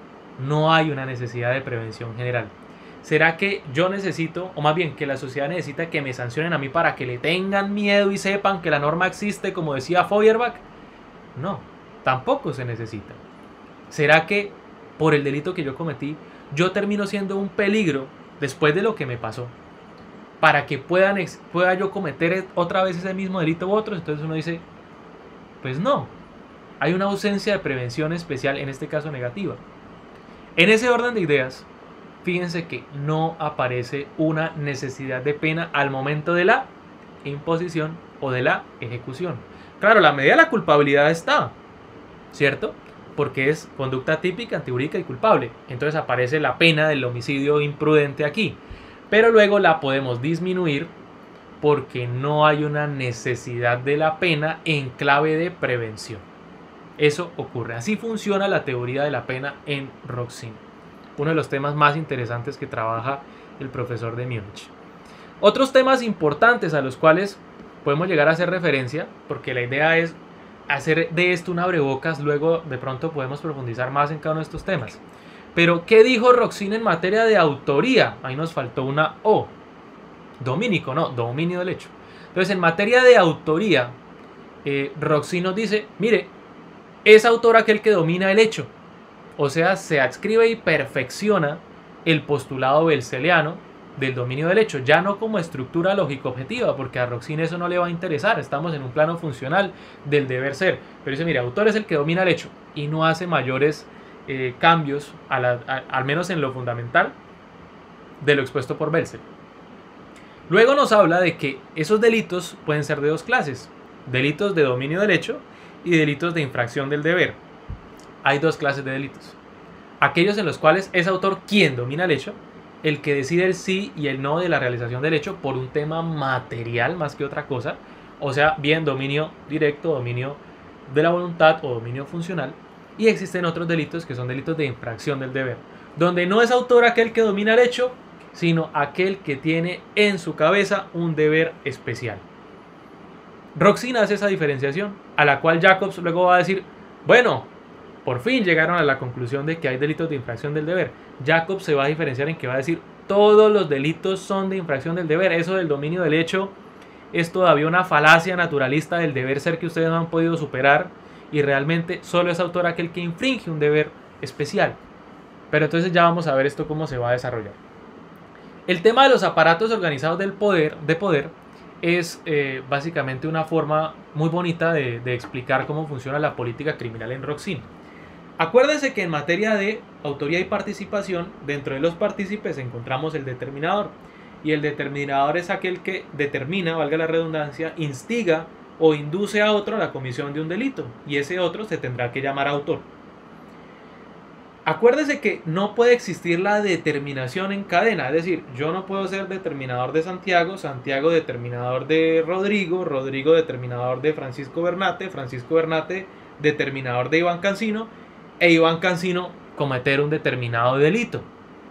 No hay una necesidad de prevención general. ¿Será que yo necesito, o más bien que la sociedad necesita que me sancionen a mí para que le tengan miedo y sepan que la norma existe, como decía Feuerbach? No, tampoco se necesita. ¿Será que por el delito que yo cometí, yo termino siendo un peligro después de lo que me pasó? Para que puedan, pueda yo cometer otra vez ese mismo delito u otros. Entonces uno dice, pues no. Hay una ausencia de prevención especial, en este caso negativa. En ese orden de ideas, fíjense que no aparece una necesidad de pena al momento de la imposición o de la ejecución. Claro, la medida de la culpabilidad está, ¿cierto? Porque es conducta típica, antijurídica y culpable. Entonces aparece la pena del homicidio imprudente aquí. Pero luego la podemos disminuir porque no hay una necesidad de la pena en clave de prevención. Eso ocurre. Así funciona la teoría de la pena en Roxin. Uno de los temas más interesantes que trabaja el profesor de Múnich. Otros temas importantes a los cuales podemos llegar a hacer referencia, porque la idea es hacer de esto un abrebocas, luego de pronto podemos profundizar más en cada uno de estos temas. Pero, ¿qué dijo Roxin en materia de autoría? Ahí nos faltó una O. Domínico, no, dominio del hecho. Entonces, en materia de autoría, eh, Roxin nos dice, mire, es autor aquel que domina el hecho. O sea, se adscribe y perfecciona el postulado belseliano del dominio del hecho, ya no como estructura lógico-objetiva, porque a Roxin eso no le va a interesar, estamos en un plano funcional del deber ser. Pero dice, mire, autor es el que domina el hecho y no hace mayores eh, cambios, a la, a, al menos en lo fundamental, de lo expuesto por Belsel. Luego nos habla de que esos delitos pueden ser de dos clases, delitos de dominio del hecho y delitos de infracción del deber. Hay dos clases de delitos. Aquellos en los cuales es autor quien domina el hecho, el que decide el sí y el no de la realización del hecho por un tema material más que otra cosa, o sea, bien dominio directo, dominio de la voluntad o dominio funcional. Y existen otros delitos que son delitos de infracción del deber, donde no es autor aquel que domina el hecho, sino aquel que tiene en su cabeza un deber especial. Roxin hace esa diferenciación, a la cual Jacobs luego va a decir, bueno, por fin llegaron a la conclusión de que hay delitos de infracción del deber. Jacobs se va a diferenciar en que va a decir, todos los delitos son de infracción del deber. Eso del dominio del hecho es todavía una falacia naturalista del deber ser que ustedes no han podido superar, y realmente solo es autor aquel que infringe un deber especial. Pero entonces ya vamos a ver esto cómo se va a desarrollar. El tema de los aparatos organizados del poder, de poder es eh, básicamente una forma muy bonita de, de explicar cómo funciona la política criminal en Roxin. Acuérdense que en materia de autoría y participación, dentro de los partícipes encontramos el determinador. Y el determinador es aquel que determina, valga la redundancia, instiga o induce a otro a la comisión de un delito. Y ese otro se tendrá que llamar autor. Acuérdese que no puede existir la determinación en cadena, es decir, yo no puedo ser determinador de Santiago, Santiago determinador de Rodrigo, Rodrigo determinador de Francisco Bernate, Francisco Bernate determinador de Iván Cancino, e Iván Cancino cometer un determinado delito.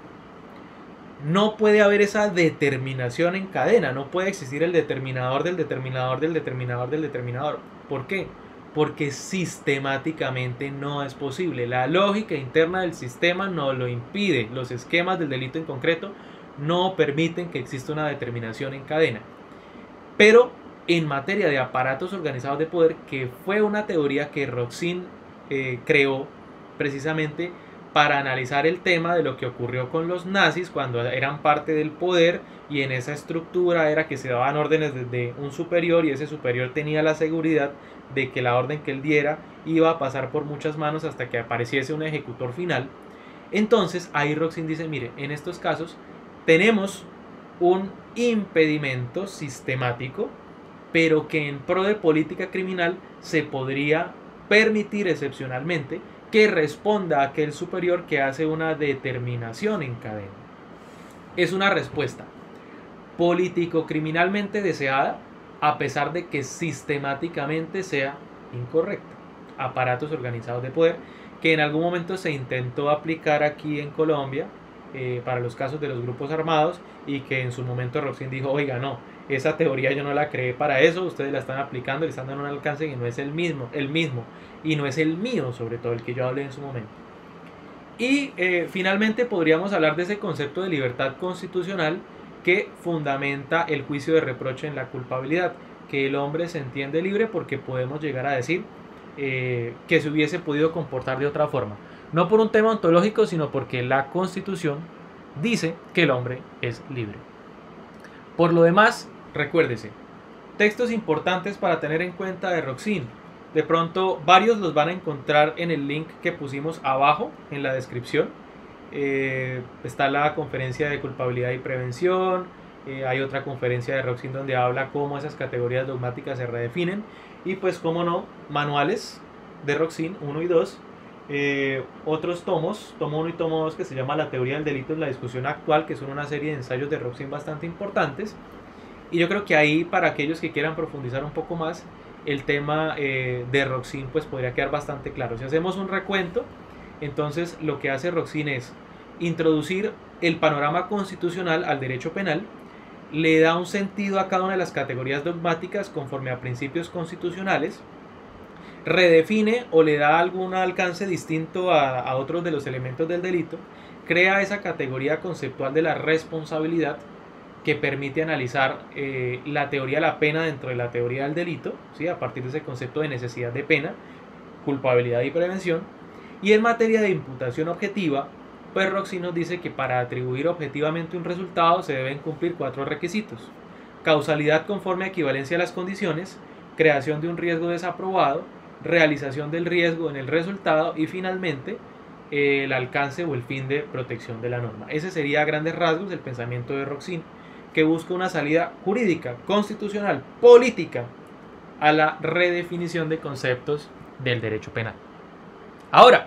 No puede haber esa determinación en cadena, no puede existir el determinador del determinador del determinador del determinador. ¿Por qué? Porque sistemáticamente no es posible. La lógica interna del sistema no lo impide. Los esquemas del delito en concreto no permiten que exista una determinación en cadena. Pero en materia de aparatos organizados de poder, que fue una teoría que Roxin eh, creó precisamente para analizar el tema de lo que ocurrió con los nazis cuando eran parte del poder, y en esa estructura era que se daban órdenes desde un superior y ese superior tenía la seguridad de que la orden que él diera iba a pasar por muchas manos hasta que apareciese un ejecutor final. Entonces ahí Roxin dice, mire, en estos casos tenemos un impedimento sistemático, pero que en pro de política criminal se podría permitir excepcionalmente que responda a aquel superior que hace una determinación en cadena. Es una respuesta político-criminalmente deseada, a pesar de que sistemáticamente sea incorrecta. Aparatos organizados de poder que en algún momento se intentó aplicar aquí en Colombia eh, para los casos de los grupos armados, y que en su momento Roxin dijo, oiga, no, esa teoría yo no la creé para eso, ustedes la están aplicando, le están dando un alcance que no es el mismo, el mismo, y no es el mío, sobre todo el que yo hablé en su momento. Y eh, finalmente podríamos hablar de ese concepto de libertad constitucional que fundamenta el juicio de reproche en la culpabilidad, que el hombre se entiende libre porque podemos llegar a decir eh, que se hubiese podido comportar de otra forma, no por un tema ontológico, sino porque la Constitución dice que el hombre es libre. Por lo demás, recuérdese, textos importantes para tener en cuenta de Roxin. De pronto varios los van a encontrar en el link que pusimos abajo en la descripción. Eh, está la conferencia de culpabilidad y prevención, eh, hay otra conferencia de Roxin donde habla cómo esas categorías dogmáticas se redefinen, y pues cómo no, manuales de Roxin uno y dos, eh, otros tomos, tomo uno y tomo dos, que se llama La teoría del delito en la discusión actual, que son una serie de ensayos de Roxin bastante importantes. Y yo creo que ahí, para aquellos que quieran profundizar un poco más, el tema eh, de Roxin pues podría quedar bastante claro. Si hacemos un recuento, entonces lo que hace Roxin es introducir el panorama constitucional al derecho penal, le da un sentido a cada una de las categorías dogmáticas conforme a principios constitucionales, redefine o le da algún alcance distinto a, a otros de los elementos del delito, crea esa categoría conceptual de la responsabilidad que permite analizar eh, la teoría de la pena dentro de la teoría del delito, ¿sí? A partir de ese concepto de necesidad de pena, culpabilidad y prevención. Y en materia de imputación objetiva, pues Roxin nos dice que para atribuir objetivamente un resultado se deben cumplir cuatro requisitos: causalidad conforme a equivalencia a las condiciones, creación de un riesgo desaprobado, realización del riesgo en el resultado y finalmente eh, el alcance o el fin de protección de la norma. Ese sería a grandes rasgos el pensamiento de Roxin, que busca una salida jurídica, constitucional, política a la redefinición de conceptos del derecho penal. Ahora,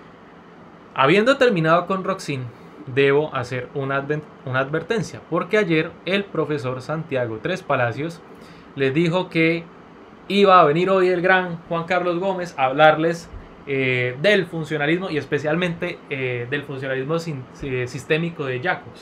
habiendo terminado con Roxin, debo hacer una, adver- una advertencia, porque ayer el profesor Santiago Tres Palacios les dijo que iba a venir hoy el gran Juan Carlos Gómez a hablarles eh, del funcionalismo, y especialmente eh, del funcionalismo sin, eh, sistémico de Jacobs.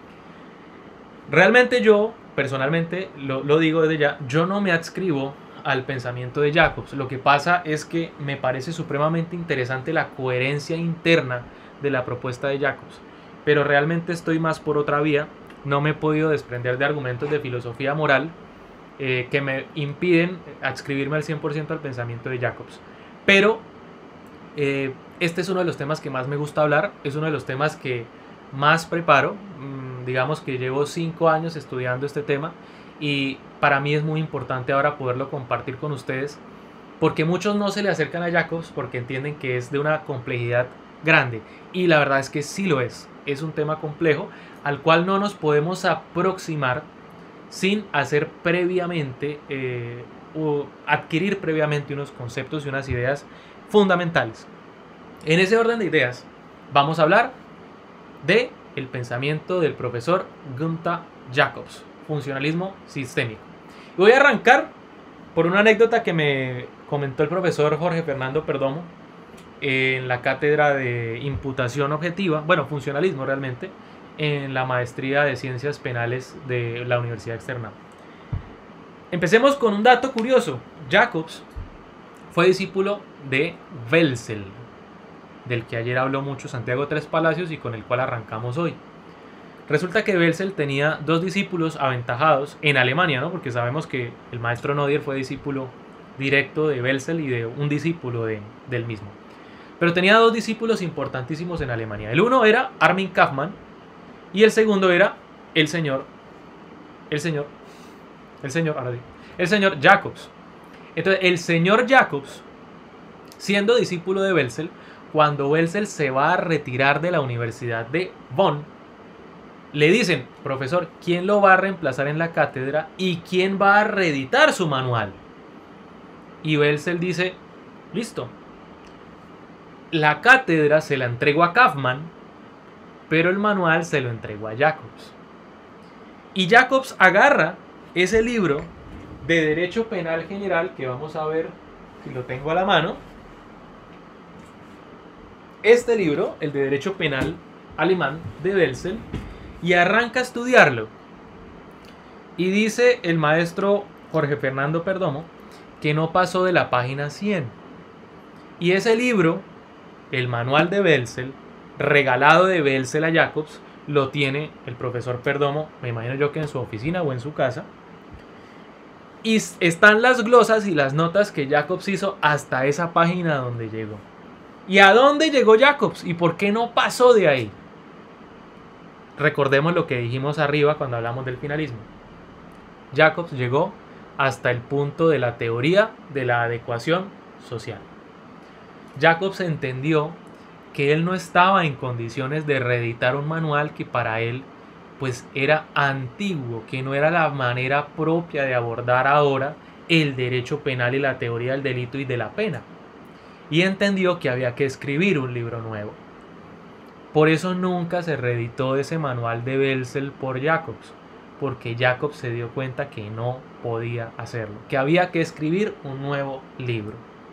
Realmente yo, personalmente, lo, lo digo desde ya, yo no me adscribo al pensamiento de Jacobs. Lo que pasa es que me parece supremamente interesante la coherencia interna de la propuesta de Jacobs, pero realmente estoy más por otra vía. No me he podido desprender de argumentos de filosofía moral eh, que me impiden adscribirme al cien por ciento al pensamiento de Jacobs. Pero eh, este es uno de los temas que más me gusta hablar, es uno de los temas que más preparo. Digamos que llevo cinco años estudiando este tema, y para mí es muy importante ahora poderlo compartir con ustedes, porque muchos no se le acercan a Jacobs porque entienden que es de una complejidad grande, y la verdad es que sí lo es. Es un tema complejo al cual no nos podemos aproximar sin hacer previamente eh, o adquirir previamente unos conceptos y unas ideas fundamentales. En ese orden de ideas vamos a hablar de el pensamiento del profesor Gunther Jacobs, funcionalismo sistémico. Y voy a arrancar por una anécdota que me comentó el profesor Jorge Fernando Perdomo en la cátedra de imputación objetiva, bueno, funcionalismo realmente, en la maestría de ciencias penales de la Universidad Externado. Empecemos con un dato curioso. Jacobs fue discípulo de Welzel, del que ayer habló mucho Santiago Tres Palacios y con el cual arrancamos hoy. Resulta que Welzel tenía dos discípulos aventajados en Alemania, ¿no? Porque sabemos que el maestro Nodier fue discípulo directo de Welzel y de un discípulo de, del mismo. Pero tenía dos discípulos importantísimos en Alemania. El uno era Armin Kaufmann y el segundo era el señor, el señor, el señor, ahora sí, el señor Jacobs. Entonces, el señor Jacobs, siendo discípulo de Welzel, cuando Welzel se va a retirar de la Universidad de Bonn, le dicen, profesor, ¿quién lo va a reemplazar en la cátedra y quién va a reeditar su manual? Y Welzel dice, listo, la cátedra se la entrego a Kaufmann, pero el manual se lo entregó a Jacobs. Y Jacobs agarra ese libro de Derecho Penal General, que vamos a ver si lo tengo a la mano. Este libro, el de Derecho Penal Alemán de Welzel, y arranca a estudiarlo. Y dice el maestro Jorge Fernando Perdomo que no pasó de la página cien. Y ese libro, el manual de Welzel, regalado de Welzel a Jacobs, lo tiene el profesor Perdomo, me imagino yo que en su oficina o en su casa. Y están las glosas y las notas que Jacobs hizo hasta esa página donde llegó. ¿Y a dónde llegó Jacobs? ¿Y por qué no pasó de ahí? Recordemos lo que dijimos arriba cuando hablamos del finalismo. Jacobs llegó hasta el punto de la teoría de la adecuación social. Jacobs entendió que él no estaba en condiciones de reeditar un manual que para él pues era antiguo, que no era la manera propia de abordar ahora el derecho penal y la teoría del delito y de la pena. Y entendió que había que escribir un libro nuevo. Por eso nunca se reeditó ese manual de Welzel por Jacobs, porque Jacobs se dio cuenta que no podía hacerlo, que había que escribir un nuevo libro.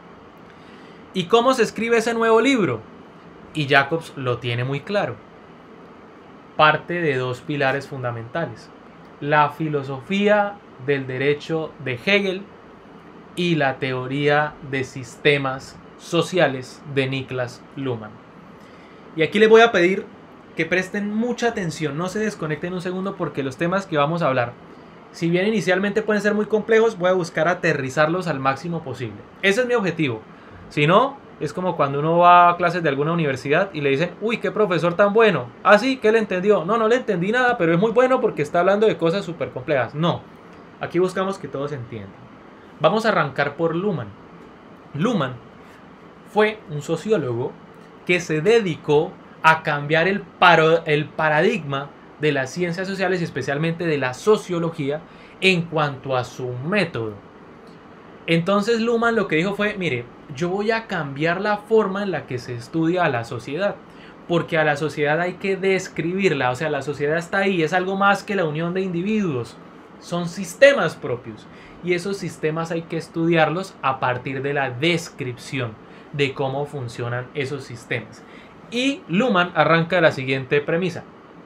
¿Y cómo se escribe ese nuevo libro? Y Jacobs lo tiene muy claro. Parte de dos pilares fundamentales: la filosofía del derecho de Hegel y la teoría de sistemas sociales de Niklas Luhmann. Y aquí les voy a pedir que presten mucha atención, no se desconecten un segundo, porque los temas que vamos a hablar, si bien inicialmente pueden ser muy complejos, voy a buscar aterrizarlos al máximo posible. Ese es mi objetivo. Si no, es como cuando uno va a clases de alguna universidad y le dicen, uy, qué profesor tan bueno. Ah, sí, ¿qué le entendió? No, no le entendí nada, pero es muy bueno porque está hablando de cosas súper complejas. No, aquí buscamos que todos entiendan. Vamos a arrancar por Luhmann. Luhmann fue un sociólogo que se dedicó a cambiar el, paro, el paradigma de las ciencias sociales y especialmente de la sociología en cuanto a su método. Entonces Luhmann lo que dijo fue, mire, yo voy a cambiar la forma en la que se estudia a la sociedad, porque a la sociedad hay que describirla, o sea, la sociedad está ahí, es algo más que la unión de individuos, son sistemas propios, y esos sistemas hay que estudiarlos a partir de la descripción de cómo funcionan esos sistemas. Y Luhmann arranca la siguiente premisa: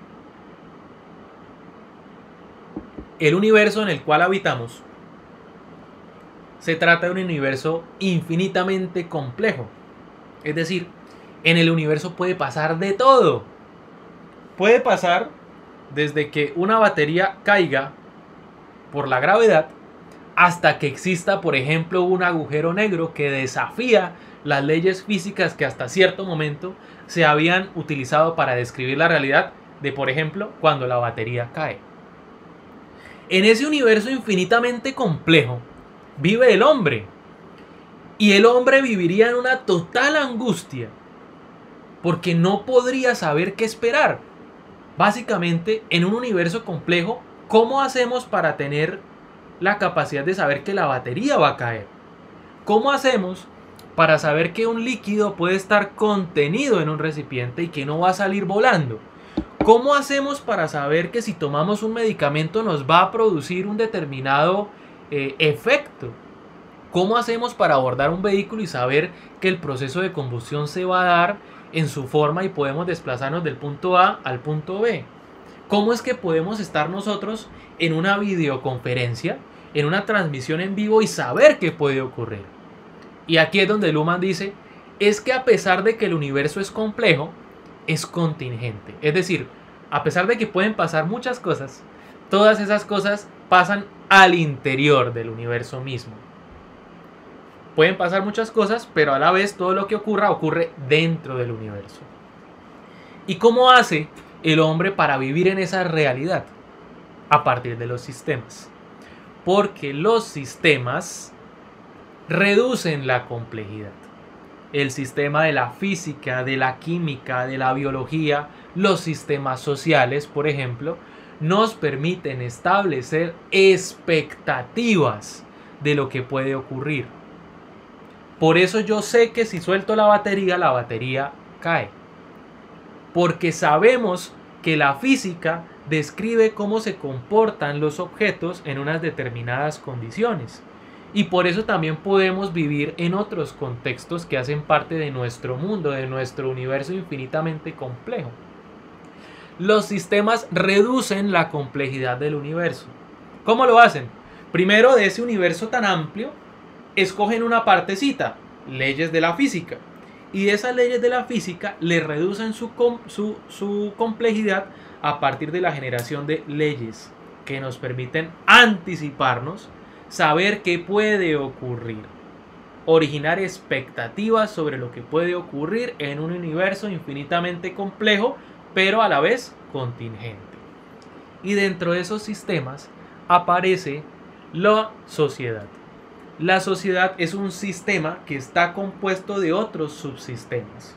el universo en el cual habitamos se trata de un universo infinitamente complejo. Es decir, en el universo puede pasar de todo. Puede pasar desde que una batería caiga por la gravedad hasta que exista, por ejemplo, un agujero negro que desafía las leyes físicas que hasta cierto momento se habían utilizado para describir la realidad de, por ejemplo, cuando la batería cae. En ese universo infinitamente complejo vive el hombre, y el hombre viviría en una total angustia porque no podría saber qué esperar. Básicamente, en un universo complejo, ¿cómo hacemos para tener la capacidad de saber que la batería va a caer? ¿Cómo hacemos para saber que un líquido puede estar contenido en un recipiente y que no va a salir volando? ¿Cómo hacemos para saber que si tomamos un medicamento nos va a producir un determinado eh, efecto? ¿Cómo hacemos para abordar un vehículo y saber que el proceso de combustión se va a dar en su forma y podemos desplazarnos del punto A al punto B? ¿Cómo es que podemos estar nosotros en una videoconferencia, en una transmisión en vivo y saber qué puede ocurrir? Y aquí es donde Luhmann dice, es que a pesar de que el universo es complejo, es contingente. Es decir, a pesar de que pueden pasar muchas cosas, todas esas cosas pasan al interior del universo mismo. Pueden pasar muchas cosas, pero a la vez todo lo que ocurra ocurre dentro del universo. ¿Y cómo hace el hombre para vivir en esa realidad? A partir de los sistemas. Porque los sistemas reducen la complejidad. el sistema de la física, de la química, de la biología, los sistemas sociales, por ejemplo, nos permiten establecer expectativas de lo que puede ocurrir. Por eso yo sé que si suelto la batería, la batería cae. Porque sabemos que la física describe cómo se comportan los objetos en unas determinadas condiciones. Y por eso también podemos vivir en otros contextos que hacen parte de nuestro mundo, de nuestro universo infinitamente complejo. Los sistemas reducen la complejidad del universo. ¿Cómo lo hacen? Primero, de ese universo tan amplio, escogen una partecita, leyes de la física. Y esas leyes de la física le reducen su, su, su complejidad a partir de la generación de leyes que nos permiten anticiparnos, saber qué puede ocurrir, originar expectativas sobre lo que puede ocurrir en un universo infinitamente complejo, pero a la vez contingente. Y dentro de esos sistemas aparece la sociedad. La sociedad es un sistema que está compuesto de otros subsistemas.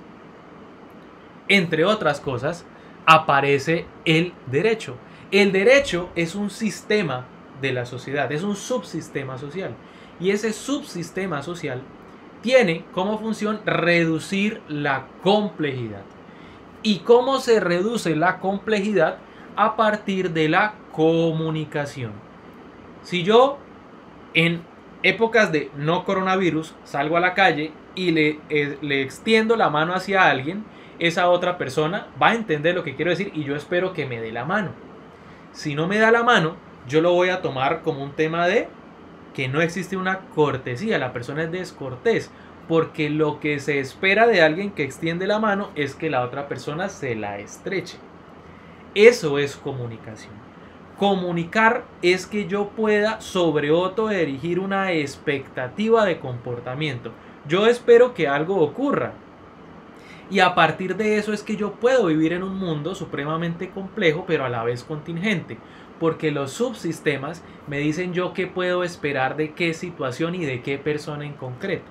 Entre otras cosas, aparece el derecho. El derecho es un sistema de la sociedad, es un subsistema social. Y ese subsistema social tiene como función reducir la complejidad. ¿Y cómo se reduce la complejidad? A partir de la comunicación. Si yo en épocas de no coronavirus salgo a la calle y le, eh, le extiendo la mano hacia alguien, esa otra persona va a entender lo que quiero decir y yo espero que me dé la mano. Si no me da la mano, yo lo voy a tomar como un tema de que no existe una cortesía, la persona es descortés, porque lo que se espera de alguien que extiende la mano es que la otra persona se la estreche. Eso es comunicación. Comunicar es que yo pueda sobre otro dirigir una expectativa de comportamiento. Yo espero que algo ocurra. Y a partir de eso es que yo puedo vivir en un mundo supremamente complejo, pero a la vez contingente. Porque los subsistemas me dicen yo qué puedo esperar de qué situación y de qué persona en concreto.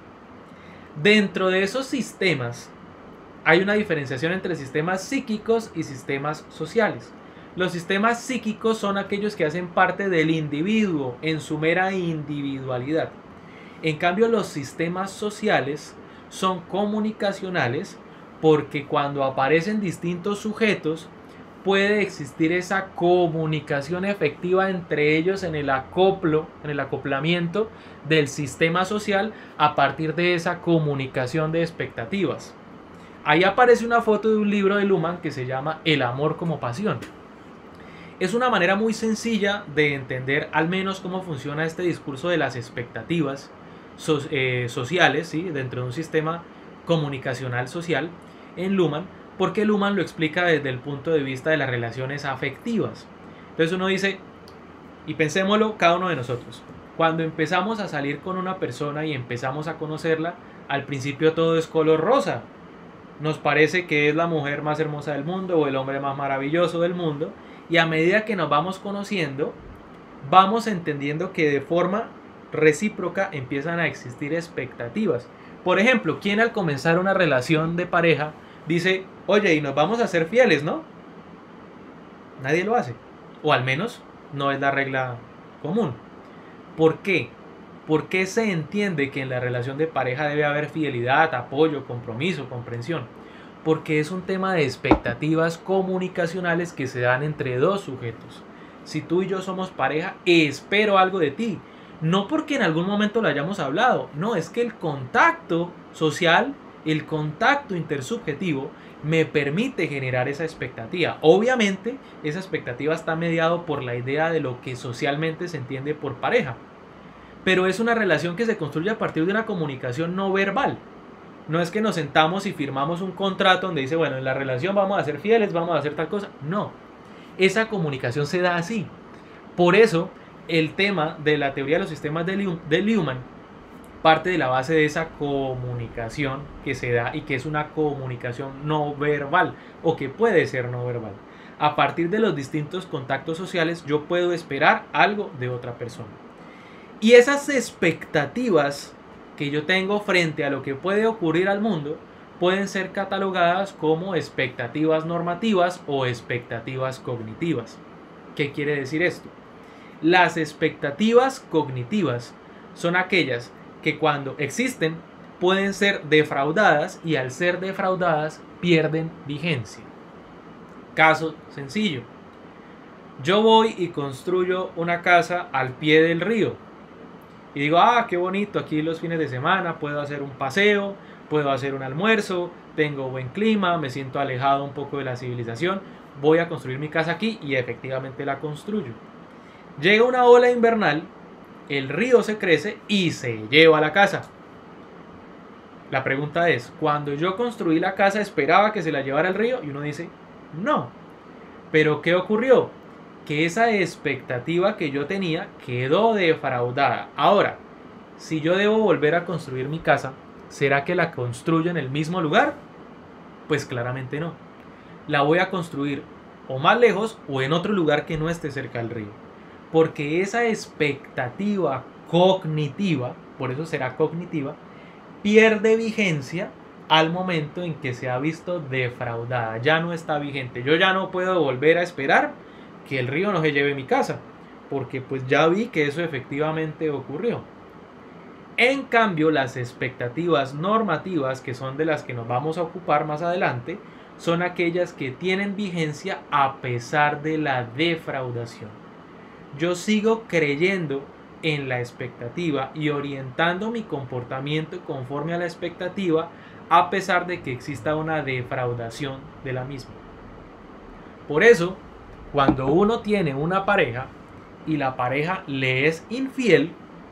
Dentro de esos sistemas hay una diferenciación entre sistemas psíquicos y sistemas sociales. Los sistemas psíquicos son aquellos que hacen parte del individuo en su mera individualidad. En cambio, los sistemas sociales son comunicacionales porque cuando aparecen distintos sujetos puede existir esa comunicación efectiva entre ellos en el acoplo, en el acoplamiento del sistema social a partir de esa comunicación de expectativas. Ahí aparece una foto de un libro de Luhmann que se llama El amor como pasión. Es una manera muy sencilla de entender al menos cómo funciona este discurso de las expectativas so, eh, sociales, ¿sí? Dentro de un sistema comunicacional social en Luhmann, porque Luhmann lo explica desde el punto de vista de las relaciones afectivas. Entonces uno dice, y pensémoslo cada uno de nosotros, cuando empezamos a salir con una persona y empezamos a conocerla, al principio todo es color rosa. Nos parece que es la mujer más hermosa del mundo o el hombre más maravilloso del mundo. Y a medida que nos vamos conociendo, vamos entendiendo que de forma recíproca empiezan a existir expectativas. Por ejemplo, ¿quién al comenzar una relación de pareja dice, oye, y nos vamos a ser fieles, ¿no? Nadie lo hace. O al menos no es la regla común. ¿Por qué? ¿Por qué se entiende que en la relación de pareja debe haber fidelidad, apoyo, compromiso, comprensión? Porque es un tema de expectativas comunicacionales que se dan entre dos sujetos. Si tú y yo somos pareja, espero algo de ti. No porque en algún momento lo hayamos hablado. No, es que el contacto social, el contacto intersubjetivo, me permite generar esa expectativa. Obviamente, esa expectativa está mediado por la idea de lo que socialmente se entiende por pareja. Pero es una relación que se construye a partir de una comunicación no verbal. No es que nos sentamos y firmamos un contrato donde dice, bueno, en la relación vamos a ser fieles, vamos a hacer tal cosa. No, esa comunicación se da así. Por eso, el tema de la teoría de los sistemas de Luhmann parte de la base de esa comunicación que se da y que es una comunicación no verbal o que puede ser no verbal. A partir de los distintos contactos sociales, yo puedo esperar algo de otra persona. Y esas expectativas que yo tengo frente a lo que puede ocurrir al mundo pueden ser catalogadas como expectativas normativas o expectativas cognitivas. ¿Qué quiere decir esto? Las expectativas cognitivas son aquellas que cuando existen pueden ser defraudadas y al ser defraudadas pierden vigencia. Caso sencillo. Yo voy y construyo una casa al pie del río. Y digo, ah, qué bonito, aquí los fines de semana puedo hacer un paseo, puedo hacer un almuerzo, tengo buen clima, me siento alejado un poco de la civilización, voy a construir mi casa aquí y efectivamente la construyo. Llega una ola invernal, el río se crece y se lleva la casa. La pregunta es, cuando yo construí la casa, ¿esperaba que se la llevara el río? Y uno dice, no. ¿Pero qué ocurrió? Que esa expectativa que yo tenía quedó defraudada. Ahora, si yo debo volver a construir mi casa, ¿será que la construyo en el mismo lugar? Pues claramente no. La voy a construir o más lejos o en otro lugar que no esté cerca del río. Porque esa expectativa cognitiva, por eso será cognitiva, pierde vigencia al momento en que se ha visto defraudada. Ya no está vigente. Yo ya no puedo volver a esperar que el río no se lleve mi casa, porque pues ya vi que eso efectivamente ocurrió. En cambio, las expectativas normativas, que son de las que nos vamos a ocupar más adelante, son aquellas que tienen vigencia a pesar de la defraudación. Yo sigo creyendo en la expectativa y orientando mi comportamiento conforme a la expectativa a pesar de que exista una defraudación de la misma. Por eso, cuando uno tiene una pareja y la pareja le es infiel,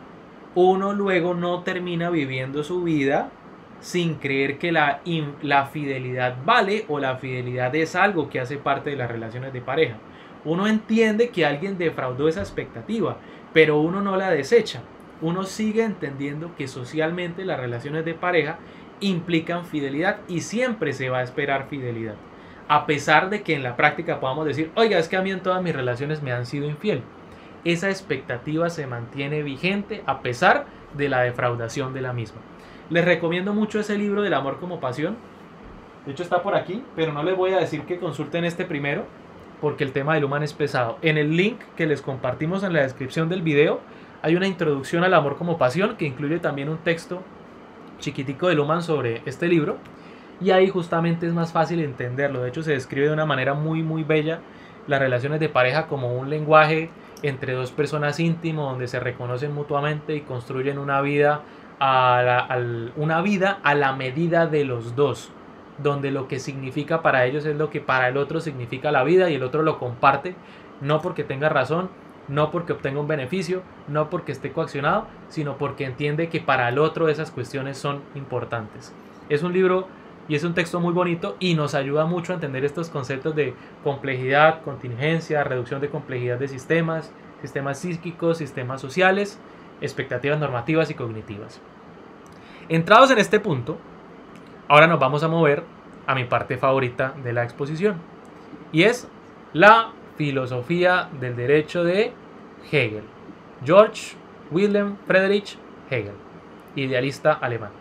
uno luego no termina viviendo su vida sin creer que la, la fidelidad vale o la fidelidad es algo que hace parte de las relaciones de pareja. Uno entiende que alguien defraudó esa expectativa, pero uno no la desecha. Uno sigue entendiendo que socialmente las relaciones de pareja implican fidelidad y siempre se va a esperar fidelidad. A pesar de que en la práctica podamos decir, oiga, es que a mí en todas mis relaciones me han sido infiel. Esa expectativa se mantiene vigente a pesar de la defraudación de la misma. Les recomiendo mucho ese libro del amor como pasión. De hecho está por aquí, pero no les voy a decir que consulten este primero, porque el tema de Luhmann es pesado. En el link que les compartimos en la descripción del video, hay una introducción al amor como pasión, que incluye también un texto chiquitico de Luhmann sobre este libro. Y ahí justamente es más fácil entenderlo. De hecho se describe de una manera muy muy bella las relaciones de pareja como un lenguaje entre dos personas íntimo donde se reconocen mutuamente y construyen una vida a la, a, una vida a la medida de los dos, donde lo que significa para ellos es lo que para el otro significa la vida y el otro lo comparte, no porque tenga razón, no porque obtenga un beneficio, no porque esté coaccionado, sino porque entiende que para el otro esas cuestiones son importantes. Es un libro y es un texto muy bonito y nos ayuda mucho a entender estos conceptos de complejidad, contingencia, reducción de complejidad de sistemas, sistemas psíquicos, sistemas sociales, expectativas normativas y cognitivas. Entrados en este punto, ahora nos vamos a mover a mi parte favorita de la exposición y es la filosofía del derecho de Hegel. George Wilhelm Friedrich Hegel, idealista alemán.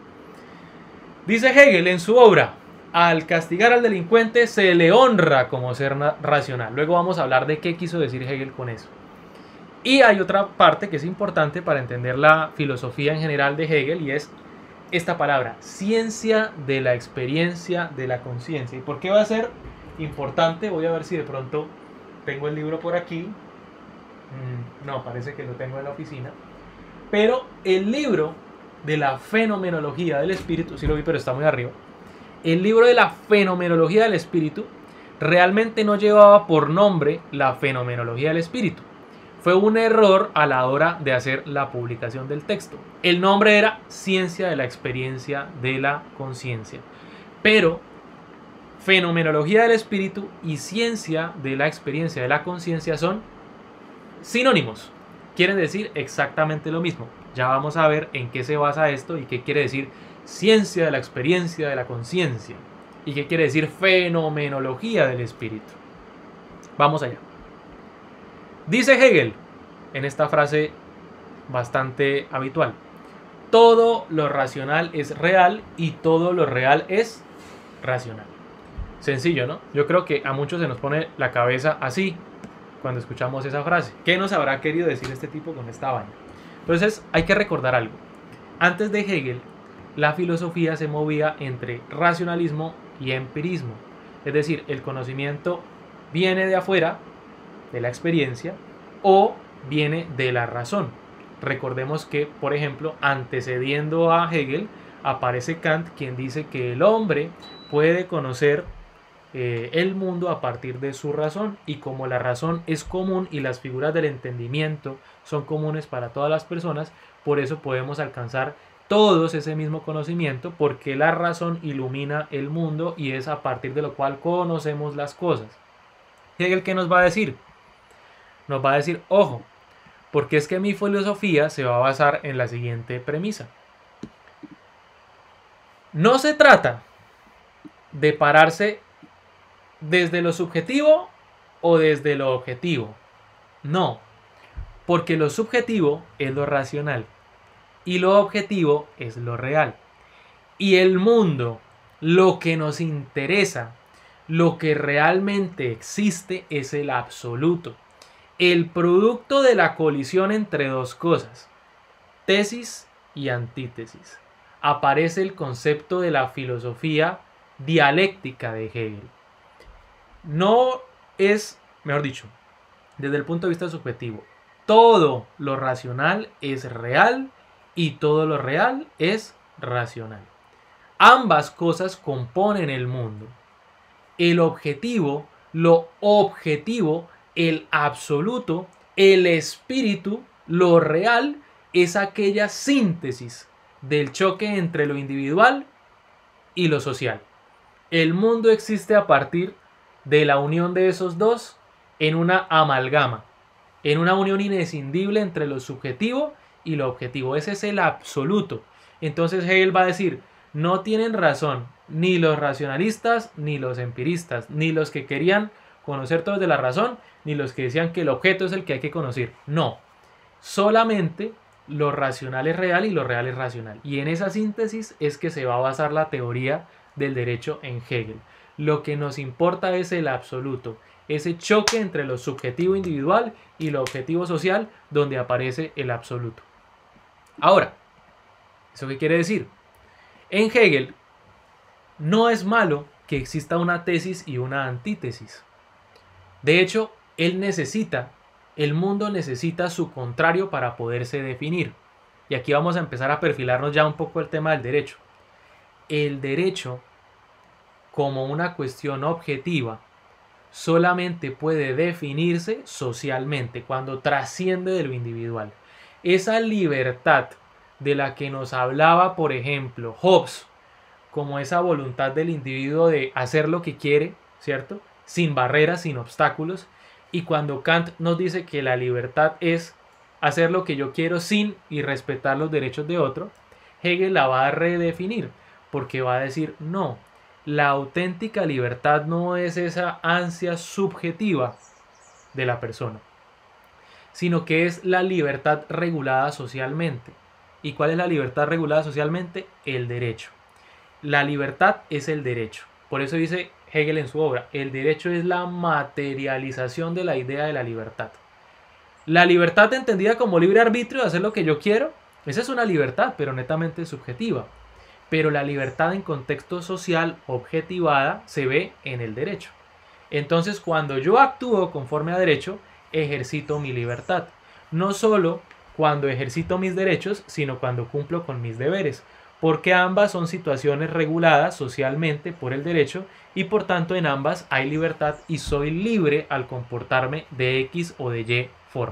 Dice Hegel en su obra, al castigar al delincuente se le honra como ser racional. Luego vamos a hablar de qué quiso decir Hegel con eso. Y hay otra parte que es importante para entender la filosofía en general de Hegel y es esta palabra, ciencia de la experiencia de la conciencia. ¿Y por qué va a ser importante? Voy a ver si de pronto tengo el libro por aquí. No, parece que lo tengo en la oficina. Pero el libro de la fenomenología del espíritu, sí lo vi pero está muy arriba, el libro de la fenomenología del espíritu realmente no llevaba por nombre la fenomenología del espíritu. Fue un error a la hora de hacer la publicación del texto. El nombre era Ciencia de la Experiencia de la Conciencia. Pero fenomenología del espíritu y ciencia de la experiencia de la conciencia son sinónimos. Quieren decir exactamente lo mismo. Ya vamos a ver en qué se basa esto y qué quiere decir ciencia de la experiencia de la conciencia y qué quiere decir fenomenología del espíritu. Vamos allá. Dice Hegel en esta frase bastante habitual: todo lo racional es real y todo lo real es racional. Sencillo, ¿no? Yo creo que a muchos se nos pone la cabeza así cuando escuchamos esa frase. ¿Qué nos habrá querido decir este tipo con esta vaina? Entonces hay que recordar algo. Antes de Hegel, la filosofía se movía entre racionalismo y empirismo. Es decir, el conocimiento viene de afuera, de la experiencia, o viene de la razón. Recordemos que, por ejemplo, antecediendo a Hegel, aparece Kant, quien dice que el hombre puede conocer eh, el mundo a partir de su razón, y como la razón es común y las figuras del entendimiento son comunes para todas las personas, por eso podemos alcanzar todos ese mismo conocimiento, porque la razón ilumina el mundo y es a partir de lo cual conocemos las cosas. Hegel, ¿qué nos va a decir? Nos va a decir, ojo, porque es que mi filosofía se va a basar en la siguiente premisa. No se trata de pararse desde lo subjetivo o desde lo objetivo. No, porque lo subjetivo es lo racional y lo objetivo es lo real. Y el mundo, lo que nos interesa, lo que realmente existe es el absoluto. El producto de la colisión entre dos cosas, tesis y antítesis. Aparece el concepto de la filosofía dialéctica de Hegel. No es, mejor dicho, desde el punto de vista subjetivo, todo lo racional es real y todo lo real es racional. Ambas cosas componen el mundo. El objetivo, lo objetivo, el absoluto, el espíritu, lo real, es aquella síntesis del choque entre lo individual y lo social. El mundo existe a partir de la unión de esos dos en una amalgama, en una unión inescindible entre lo subjetivo y lo objetivo. Ese es el absoluto. Entonces Hegel va a decir, no tienen razón ni los racionalistas, ni los empiristas, ni los que querían conocer todo de la razón, ni los que decían que el objeto es el que hay que conocer. No, solamente lo racional es real y lo real es racional. Y en esa síntesis es que se va a basar la teoría del derecho en Hegel. Lo que nos importa es el absoluto, ese choque entre lo subjetivo individual y lo objetivo social, donde aparece el absoluto. Ahora, ¿eso qué quiere decir? En Hegel no es malo que exista una tesis y una antítesis. De hecho, él necesita, el mundo necesita su contrario para poderse definir. Y aquí vamos a empezar a perfilarnos ya un poco el tema del derecho. El derecho, como una cuestión objetiva, solamente puede definirse socialmente, cuando trasciende de lo individual. Esa libertad de la que nos hablaba, por ejemplo, Hobbes, como esa voluntad del individuo de hacer lo que quiere, ¿cierto? Sin barreras, sin obstáculos. Y cuando Kant nos dice que la libertad es hacer lo que yo quiero sin y respetar los derechos de otro, Hegel la va a redefinir, porque va a decir, no, la auténtica libertad no es esa ansia subjetiva de la persona, sino que es la libertad regulada socialmente. ¿Y cuál es la libertad regulada socialmente? El derecho. La libertad es el derecho. Por eso dice Hegel en su obra, el derecho es la materialización de la idea de la libertad. La libertad entendida como libre arbitrio de hacer lo que yo quiero, esa es una libertad, pero netamente subjetiva. Pero la libertad en contexto social objetivada se ve en el derecho. Entonces, cuando yo actúo conforme a derecho, ejercito mi libertad. No solo cuando ejercito mis derechos, sino cuando cumplo con mis deberes, porque ambas son situaciones reguladas socialmente por el derecho y por tanto en ambas hay libertad y soy libre al comportarme de X o de Y forma.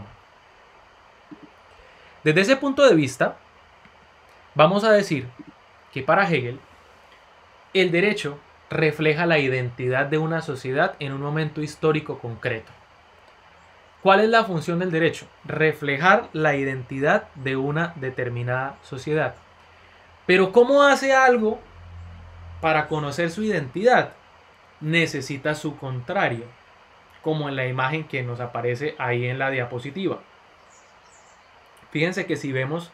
Desde ese punto de vista, vamos a decir que para Hegel, el derecho refleja la identidad de una sociedad en un momento histórico concreto. ¿Cuál es la función del derecho? Reflejar la identidad de una determinada sociedad. Pero ¿cómo hace algo para conocer su identidad? Necesita su contrario, como en la imagen que nos aparece ahí en la diapositiva. Fíjense que si vemos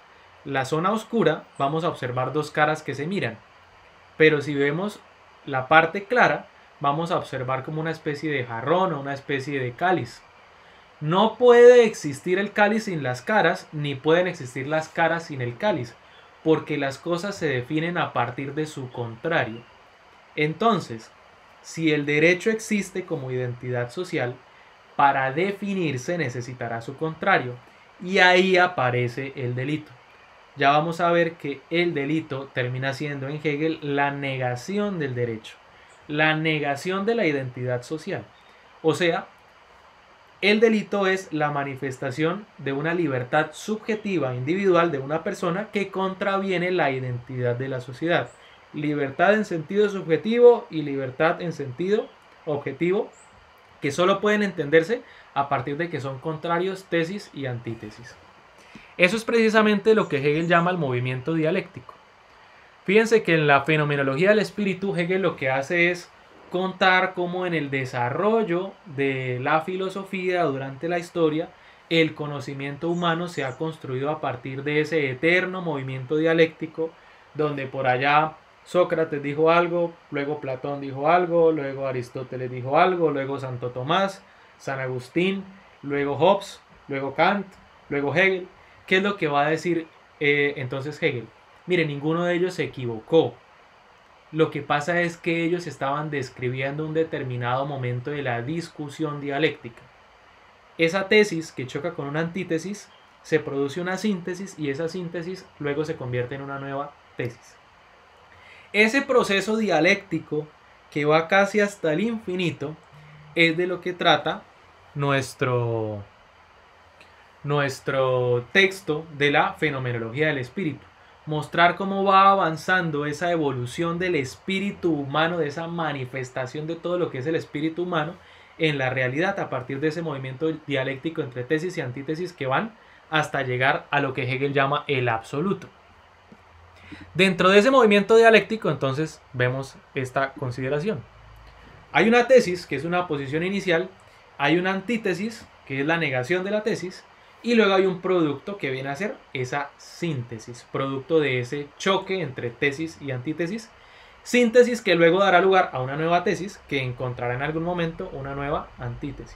la zona oscura, vamos a observar dos caras que se miran. Pero si vemos la parte clara, vamos a observar como una especie de jarrón o una especie de cáliz. No puede existir el cáliz sin las caras, ni pueden existir las caras sin el cáliz, porque las cosas se definen a partir de su contrario. Entonces, si el derecho existe como identidad social, para definirse necesitará su contrario, y ahí aparece el delito. Ya vamos a ver que el delito termina siendo en Hegel la negación del derecho, la negación de la identidad social. O sea, el delito es la manifestación de una libertad subjetiva individual de una persona que contraviene la identidad de la sociedad. Libertad en sentido subjetivo y libertad en sentido objetivo, que solo pueden entenderse a partir de que son contrarios tesis y antítesis. Eso es precisamente lo que Hegel llama el movimiento dialéctico. Fíjense que en la fenomenología del espíritu, Hegel lo que hace es contar cómo en el desarrollo de la filosofía durante la historia, el conocimiento humano se ha construido a partir de ese eterno movimiento dialéctico, donde por allá Sócrates dijo algo, luego Platón dijo algo, luego Aristóteles dijo algo, luego Santo Tomás, San Agustín, luego Hobbes, luego Kant, luego Hegel. ¿Qué es lo que va a decir eh, entonces Hegel? Mire, ninguno de ellos se equivocó. Lo que pasa es que ellos estaban describiendo un determinado momento de la discusión dialéctica. Esa tesis que choca con una antítesis, se produce una síntesis y esa síntesis luego se convierte en una nueva tesis. Ese proceso dialéctico que va casi hasta el infinito es de lo que trata nuestro, nuestro texto de la fenomenología del espíritu. Mostrar cómo va avanzando esa evolución del espíritu humano, de esa manifestación de todo lo que es el espíritu humano en la realidad a partir de ese movimiento dialéctico entre tesis y antítesis que van hasta llegar a lo que Hegel llama el absoluto. Dentro de ese movimiento dialéctico entonces vemos esta consideración. Hay una tesis que es una posición inicial, hay una antítesis que es la negación de la tesis, y luego hay un producto que viene a ser esa síntesis, producto de ese choque entre tesis y antítesis, síntesis que luego dará lugar a una nueva tesis que encontrará en algún momento una nueva antítesis.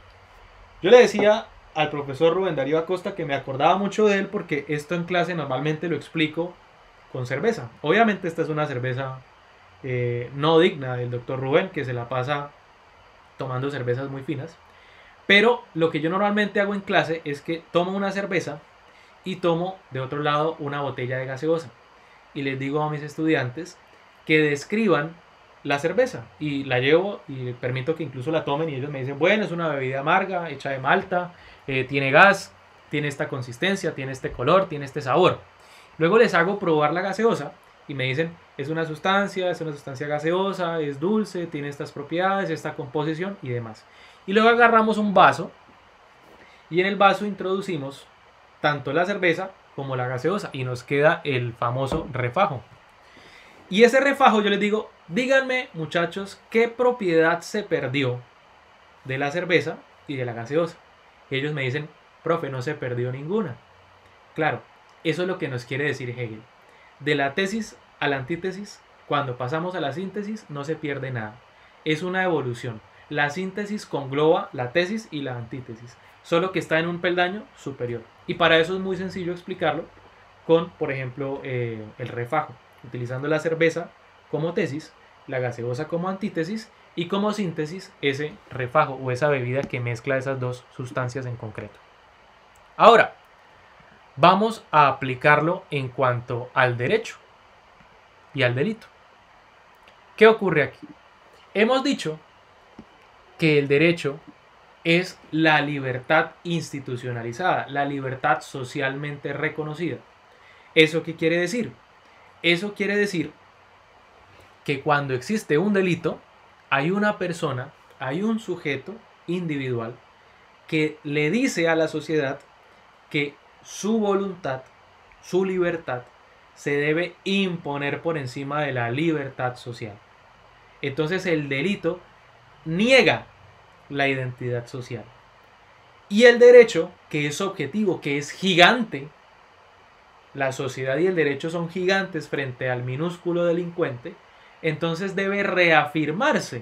Yo le decía al profesor Rubén Darío Acosta que me acordaba mucho de él porque esto en clase normalmente lo explico con cerveza. Obviamente esta es una cerveza eh, no digna del doctor Rubén, que se la pasa tomando cervezas muy finas. Pero lo que yo normalmente hago en clase es que tomo una cerveza y tomo de otro lado una botella de gaseosa. Y les digo a mis estudiantes que describan la cerveza. Y la llevo y les permito que incluso la tomen y ellos me dicen, bueno, es una bebida amarga, hecha de malta, eh, tiene gas, tiene esta consistencia, tiene este color, tiene este sabor. Luego les hago probar la gaseosa y me dicen, es una sustancia, es una sustancia gaseosa, es dulce, tiene estas propiedades, esta composición y demás. Y luego agarramos un vaso y en el vaso introducimos tanto la cerveza como la gaseosa y nos queda el famoso refajo. Y ese refajo yo les digo, díganme muchachos, ¿qué propiedad se perdió de la cerveza y de la gaseosa? Y ellos me dicen, profe, no se perdió ninguna. Claro, eso es lo que nos quiere decir Hegel. De la tesis a la antítesis, cuando pasamos a la síntesis no se pierde nada. Es una evolución. La síntesis congloba la tesis y la antítesis, solo que está en un peldaño superior. Y para eso es muy sencillo explicarlo con, por ejemplo, eh, el refajo, utilizando la cerveza como tesis, la gaseosa como antítesis y como síntesis ese refajo o esa bebida que mezcla esas dos sustancias en concreto. Ahora, vamos a aplicarlo en cuanto al derecho y al delito. ¿Qué ocurre aquí? Hemos dicho que el derecho es la libertad institucionalizada, la libertad socialmente reconocida. ¿Eso qué quiere decir? Eso quiere decir que cuando existe un delito, hay una persona, hay un sujeto individual que le dice a la sociedad que su voluntad, su libertad, se debe imponer por encima de la libertad social. Entonces el delito niega la identidad social. Y el derecho, que es objetivo, que es gigante, la sociedad y el derecho son gigantes frente al minúsculo delincuente, entonces debe reafirmarse,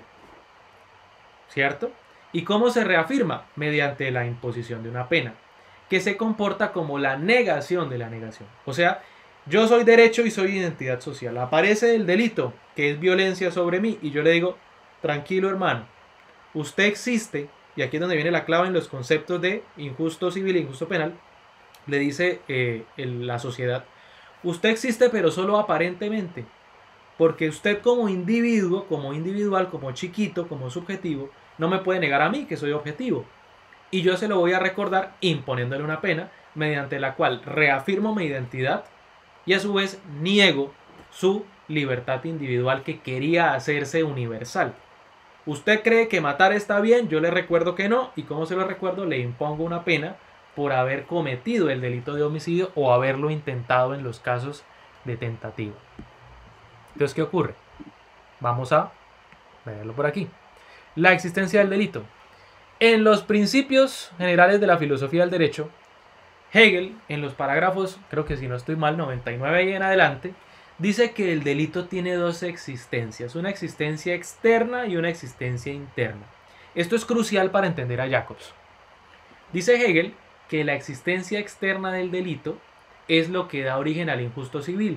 ¿cierto? ¿Y cómo se reafirma? Mediante la imposición de una pena, que se comporta como la negación de la negación. O sea, yo soy derecho y soy identidad social. Aparece el delito, que es violencia sobre mí, y yo le digo, tranquilo hermano, usted existe, y aquí es donde viene la clave en los conceptos de injusto civil e injusto penal, le dice eh, el, la sociedad, usted existe pero solo aparentemente, porque usted como individuo, como individual, como chiquito, como subjetivo, no me puede negar a mí que soy objetivo. Y yo se lo voy a recordar imponiéndole una pena mediante la cual reafirmo mi identidad y a su vez niego su libertad individual que quería hacerse universal. ¿Usted cree que matar está bien? Yo le recuerdo que no. ¿Y cómo se lo recuerdo? Le impongo una pena por haber cometido el delito de homicidio o haberlo intentado en los casos de tentativa. Entonces, ¿qué ocurre? Vamos a verlo por aquí. La existencia del delito. En los principios generales de la filosofía del derecho, Hegel, en los parágrafos, creo que si no estoy mal, noventa y nueve y en adelante, dice que el delito tiene dos existencias, una existencia externa y una existencia interna. Esto es crucial para entender a Jacobs. Dice Hegel que la existencia externa del delito es lo que da origen al injusto civil.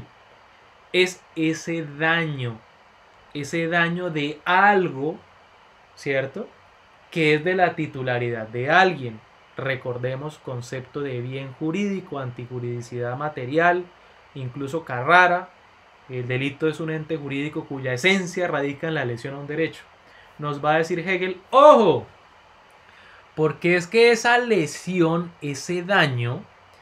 Es ese daño, ese daño de algo, ¿cierto?, que es de la titularidad de alguien. Recordemos concepto de bien jurídico, antijuridicidad material, incluso Carrara. El delito es un ente jurídico cuya esencia radica en la lesión a un derecho. Nos va a decir Hegel, ¡ojo! Porque es que esa lesión, ese daño,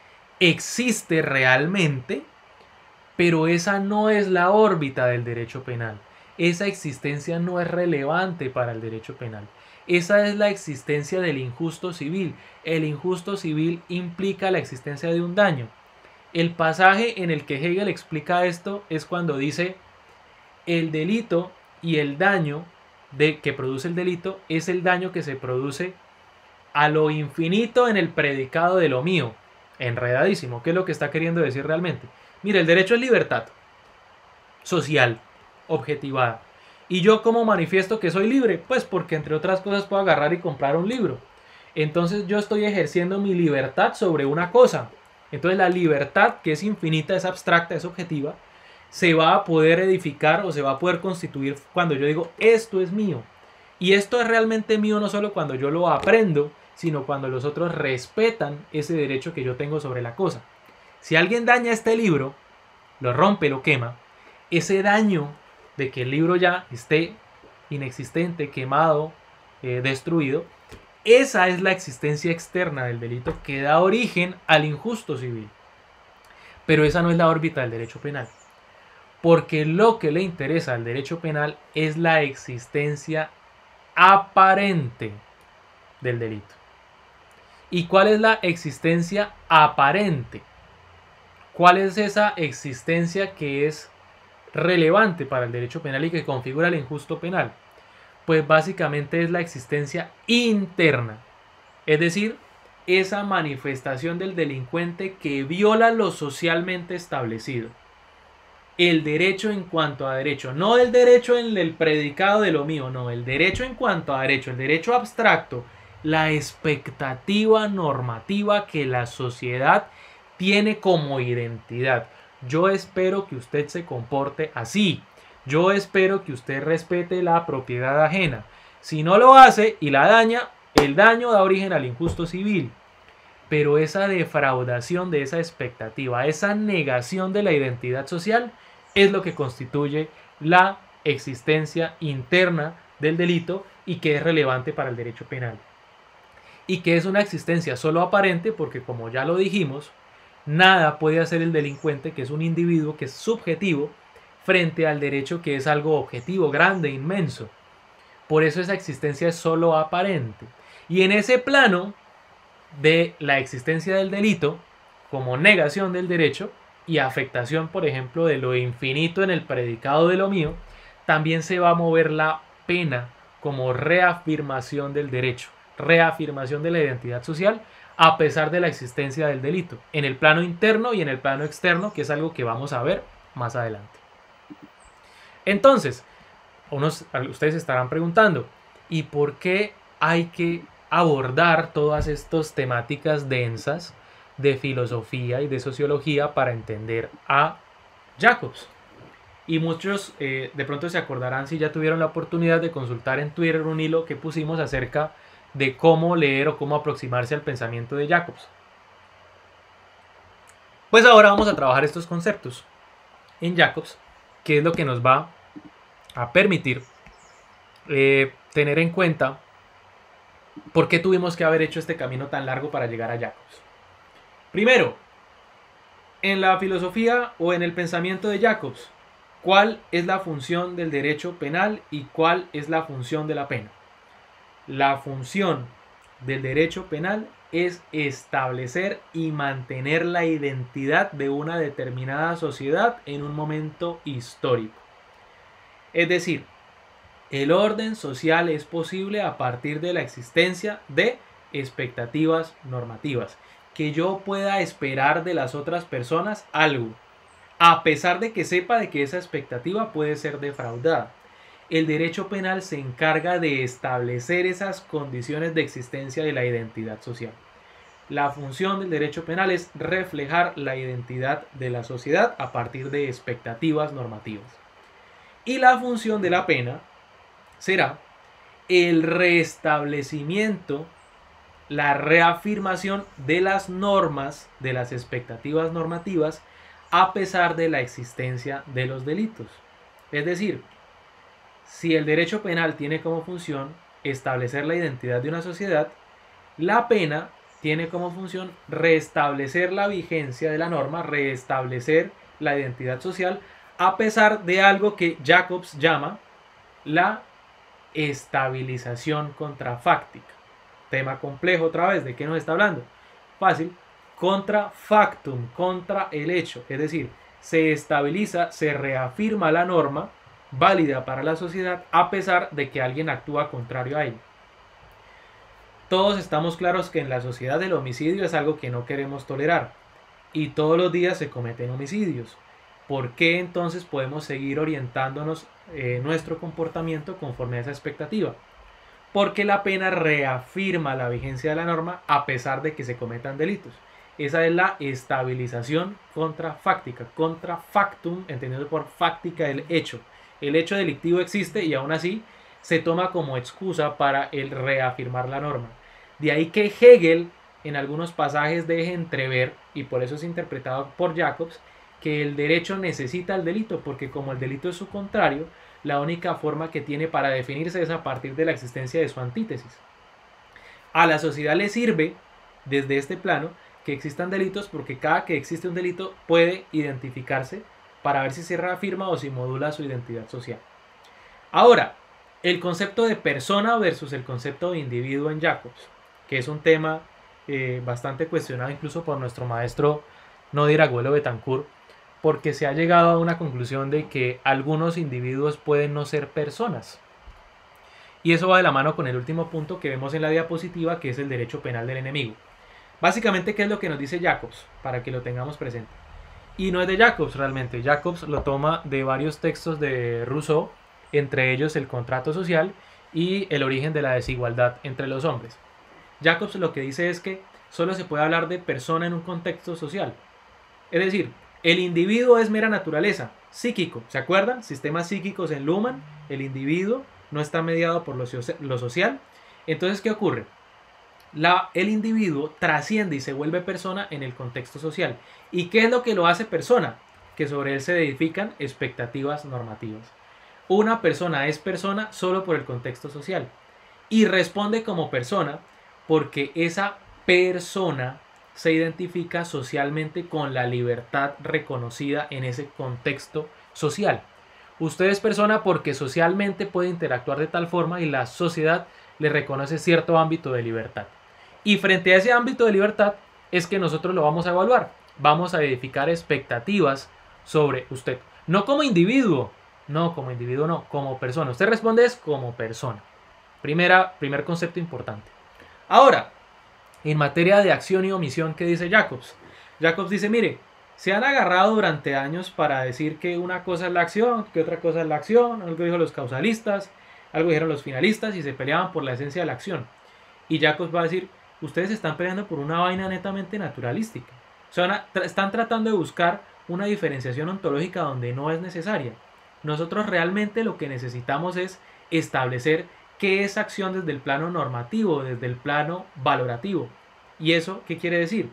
existe realmente, pero esa no es la órbita del derecho penal. Esa existencia no es relevante para el derecho penal. Esa es la existencia del injusto civil. El injusto civil implica la existencia de un daño. El pasaje en el que Hegel explica esto es cuando dice el delito y el daño de, que produce el delito es el daño que se produce a lo infinito en el predicado de lo mío. Enredadísimo. ¿Qué es lo que está queriendo decir realmente? Mire, el derecho es libertad social, objetivada. ¿Y yo cómo manifiesto que soy libre? Pues porque entre otras cosas puedo agarrar y comprar un libro. Entonces yo estoy ejerciendo mi libertad sobre una cosa. Entonces la libertad, que es infinita, es abstracta, es objetiva, se va a poder edificar o se va a poder constituir cuando yo digo esto es mío. Y esto es realmente mío no solo cuando yo lo aprendo, sino cuando los otros respetan ese derecho que yo tengo sobre la cosa. Si alguien daña este libro, lo rompe, lo quema, ese daño de que el libro ya esté inexistente, quemado, eh, destruido, esa es la existencia externa del delito que da origen al injusto civil. Pero esa no es la órbita del derecho penal. Porque lo que le interesa al derecho penal es la existencia aparente del delito. ¿Y cuál es la existencia aparente? ¿Cuál es esa existencia que es relevante para el derecho penal y que configura el injusto penal? Pues básicamente es la existencia interna, es decir, esa manifestación del delincuente que viola lo socialmente establecido. El derecho en cuanto a derecho, no el derecho en el predicado de lo mío, no, el derecho en cuanto a derecho, el derecho abstracto, la expectativa normativa que la sociedad tiene como identidad. Yo espero que usted se comporte así. Yo espero que usted respete la propiedad ajena. Si no lo hace y la daña, el daño da origen al injusto civil. Pero esa defraudación de esa expectativa, esa negación de la identidad social, es lo que constituye la existencia interna del delito y que es relevante para el derecho penal. Y que es una existencia solo aparente porque, como ya lo dijimos, nada puede hacer el delincuente, que es un individuo que es subjetivo, frente al derecho que es algo objetivo, grande, inmenso. Por eso esa existencia es solo aparente. Y en ese plano de la existencia del delito, como negación del derecho y afectación, por ejemplo, de lo infinito en el predicado de lo mío, también se va a mover la pena como reafirmación del derecho, reafirmación de la identidad social, a pesar de la existencia del delito, en el plano interno y en el plano externo, que es algo que vamos a ver más adelante. Entonces, unos, ustedes estarán preguntando, ¿y por qué hay que abordar todas estas temáticas densas de filosofía y de sociología para entender a Jacobs? Y muchos eh, de pronto se acordarán, si ya tuvieron la oportunidad de consultar en Twitter un hilo que pusimos acerca de cómo leer o cómo aproximarse al pensamiento de Jacobs. Pues ahora vamos a trabajar estos conceptos en Jacobs, que es lo que nos va a permitir eh, tener en cuenta por qué tuvimos que haber hecho este camino tan largo para llegar a Jacobs. Primero, en la filosofía o en el pensamiento de Jacobs, ¿cuál es la función del derecho penal y cuál es la función de la pena? La función del derecho penal es establecer y mantener la identidad de una determinada sociedad en un momento histórico. Es decir, el orden social es posible a partir de la existencia de expectativas normativas. Que yo pueda esperar de las otras personas algo, a pesar de que sepa de que esa expectativa puede ser defraudada. El derecho penal se encarga de establecer esas condiciones de existencia de la identidad social. La función del derecho penal es reflejar la identidad de la sociedad a partir de expectativas normativas. Y la función de la pena será el restablecimiento, la reafirmación de las normas, de las expectativas normativas, a pesar de la existencia de los delitos. Es decir, si el derecho penal tiene como función establecer la identidad de una sociedad, la pena tiene como función restablecer la vigencia de la norma, restablecer la identidad social, a pesar de algo que Jacobs llama la estabilización contrafáctica. Tema complejo otra vez, ¿de qué nos está hablando? Fácil, contra factum, contra el hecho, es decir, se estabiliza, se reafirma la norma válida para la sociedad a pesar de que alguien actúa contrario a ella. Todos estamos claros que en la sociedad el homicidio es algo que no queremos tolerar y todos los días se cometen homicidios. ¿Por qué entonces podemos seguir orientándonos eh, nuestro comportamiento conforme a esa expectativa? Porque la pena reafirma la vigencia de la norma a pesar de que se cometan delitos. Esa es la estabilización contrafáctica, contra factum, entendido por fáctica el hecho. El hecho delictivo existe y aún así se toma como excusa para el reafirmar la norma. De ahí que Hegel en algunos pasajes deje entrever, y por eso es interpretado por Jacobs, que el derecho necesita el delito, porque como el delito es su contrario, la única forma que tiene para definirse es a partir de la existencia de su antítesis. A la sociedad le sirve, desde este plano, que existan delitos, porque cada que existe un delito puede identificarse para ver si se reafirma o si modula su identidad social. Ahora, el concepto de persona versus el concepto de individuo en Jacobs, que es un tema eh, bastante cuestionado incluso por nuestro maestro Nodir Agüelo Betancourt, porque se ha llegado a una conclusión de que algunos individuos pueden no ser personas. Y eso va de la mano con el último punto que vemos en la diapositiva, que es el derecho penal del enemigo. Básicamente, ¿qué es lo que nos dice Jacobs? Para que lo tengamos presente. Y no es de Jacobs realmente. Jacobs lo toma de varios textos de Rousseau, entre ellos El contrato social y El origen de la desigualdad entre los hombres. Jacobs lo que dice es que solo se puede hablar de persona en un contexto social. Es decir, el individuo es mera naturaleza, psíquico. ¿Se acuerdan? Sistemas psíquicos en Luhmann. El individuo no está mediado por lo, lo social. Entonces, ¿qué ocurre? La, el individuo trasciende y se vuelve persona en el contexto social. ¿Y qué es lo que lo hace persona? Que sobre él se edifican expectativas normativas. Una persona es persona solo por el contexto social. Y responde como persona porque esa persona se identifica socialmente con la libertad reconocida en ese contexto social. Usted es persona porque socialmente puede interactuar de tal forma y la sociedad le reconoce cierto ámbito de libertad. Y frente a ese ámbito de libertad es que nosotros lo vamos a evaluar. Vamos a edificar expectativas sobre usted. No como individuo, no como individuo, no, como persona. Usted responde es como persona. Primera, primer concepto importante. Ahora, En materia de acción y omisión, ¿qué dice Jacobs? Jacobs dice, mire, se han agarrado durante años para decir que una cosa es la acción, que otra cosa es la acción, algo dijo los causalistas, algo dijeron los finalistas y se peleaban por la esencia de la acción. Y Jacobs va a decir, ustedes están peleando por una vaina netamente naturalística. O sea, tra- están tratando de buscar una diferenciación ontológica donde no es necesaria. Nosotros realmente lo que necesitamos es establecer qué es acción desde el plano normativo, desde el plano valorativo. ¿Y eso qué quiere decir?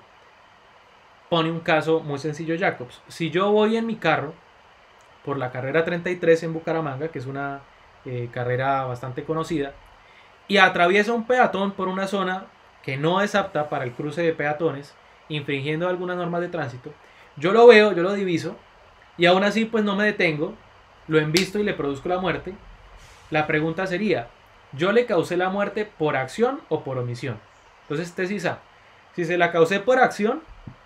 Pone un caso muy sencillo Jacobs. Si yo voy en mi carro por la carrera treinta y tres en Bucaramanga, que es una eh, carrera bastante conocida, y atravieso un peatón por una zona que no es apta para el cruce de peatones, infringiendo algunas normas de tránsito, yo lo veo, yo lo diviso, y aún así pues no me detengo, lo embisto y le produzco la muerte. La pregunta sería, ¿yo le causé la muerte por acción o por omisión? Entonces, tesis A. Si se la causé por acción,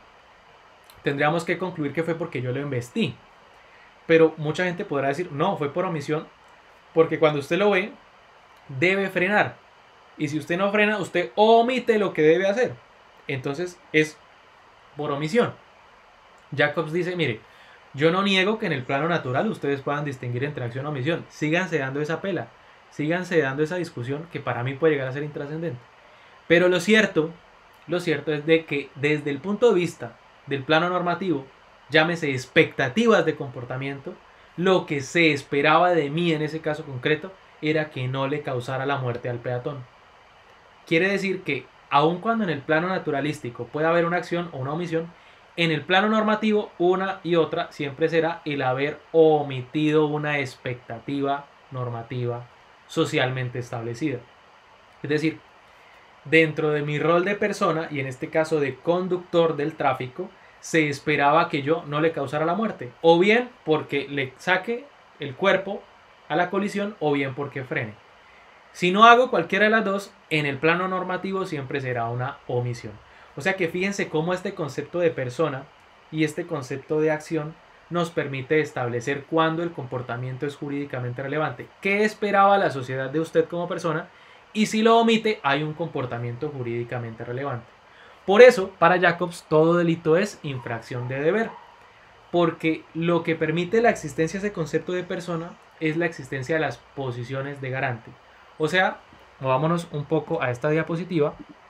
tendríamos que concluir que fue porque yo lo embestí. Pero mucha gente podrá decir, no, fue por omisión, porque cuando usted lo ve, debe frenar. Y si usted no frena, usted omite lo que debe hacer. Entonces es por omisión. Jacobs dice, mire, yo no niego que en el plano natural ustedes puedan distinguir entre acción y omisión. Síganse dando esa pela. Síganse dando esa discusión que para mí puede llegar a ser intrascendente. Pero lo cierto, lo cierto es de que desde el punto de vista del plano normativo, llámese expectativas de comportamiento, lo que se esperaba de mí en ese caso concreto era que no le causara la muerte al peatón. Quiere decir que aun cuando en el plano naturalístico pueda haber una acción o una omisión, en el plano normativo una y otra siempre será el haber omitido una expectativa normativa socialmente establecida. Es decir, dentro de mi rol de persona, y en este caso de conductor del tráfico, se esperaba que yo no le causara la muerte, o bien porque le saque el cuerpo a la colisión, o bien porque frene. Si no hago cualquiera de las dos, en el plano normativo siempre será una omisión. O sea que fíjense cómo este concepto de persona y este concepto de acción nos permite establecer cuándo el comportamiento es jurídicamente relevante. ¿Qué esperaba la sociedad de usted como persona? Y si lo omite, hay un comportamiento jurídicamente relevante. Por eso, para Jacobs, todo delito es infracción de deber. Porque lo que permite la existencia de ese concepto de persona es la existencia de las posiciones de garante. O sea, movámonos un poco a esta diapositiva.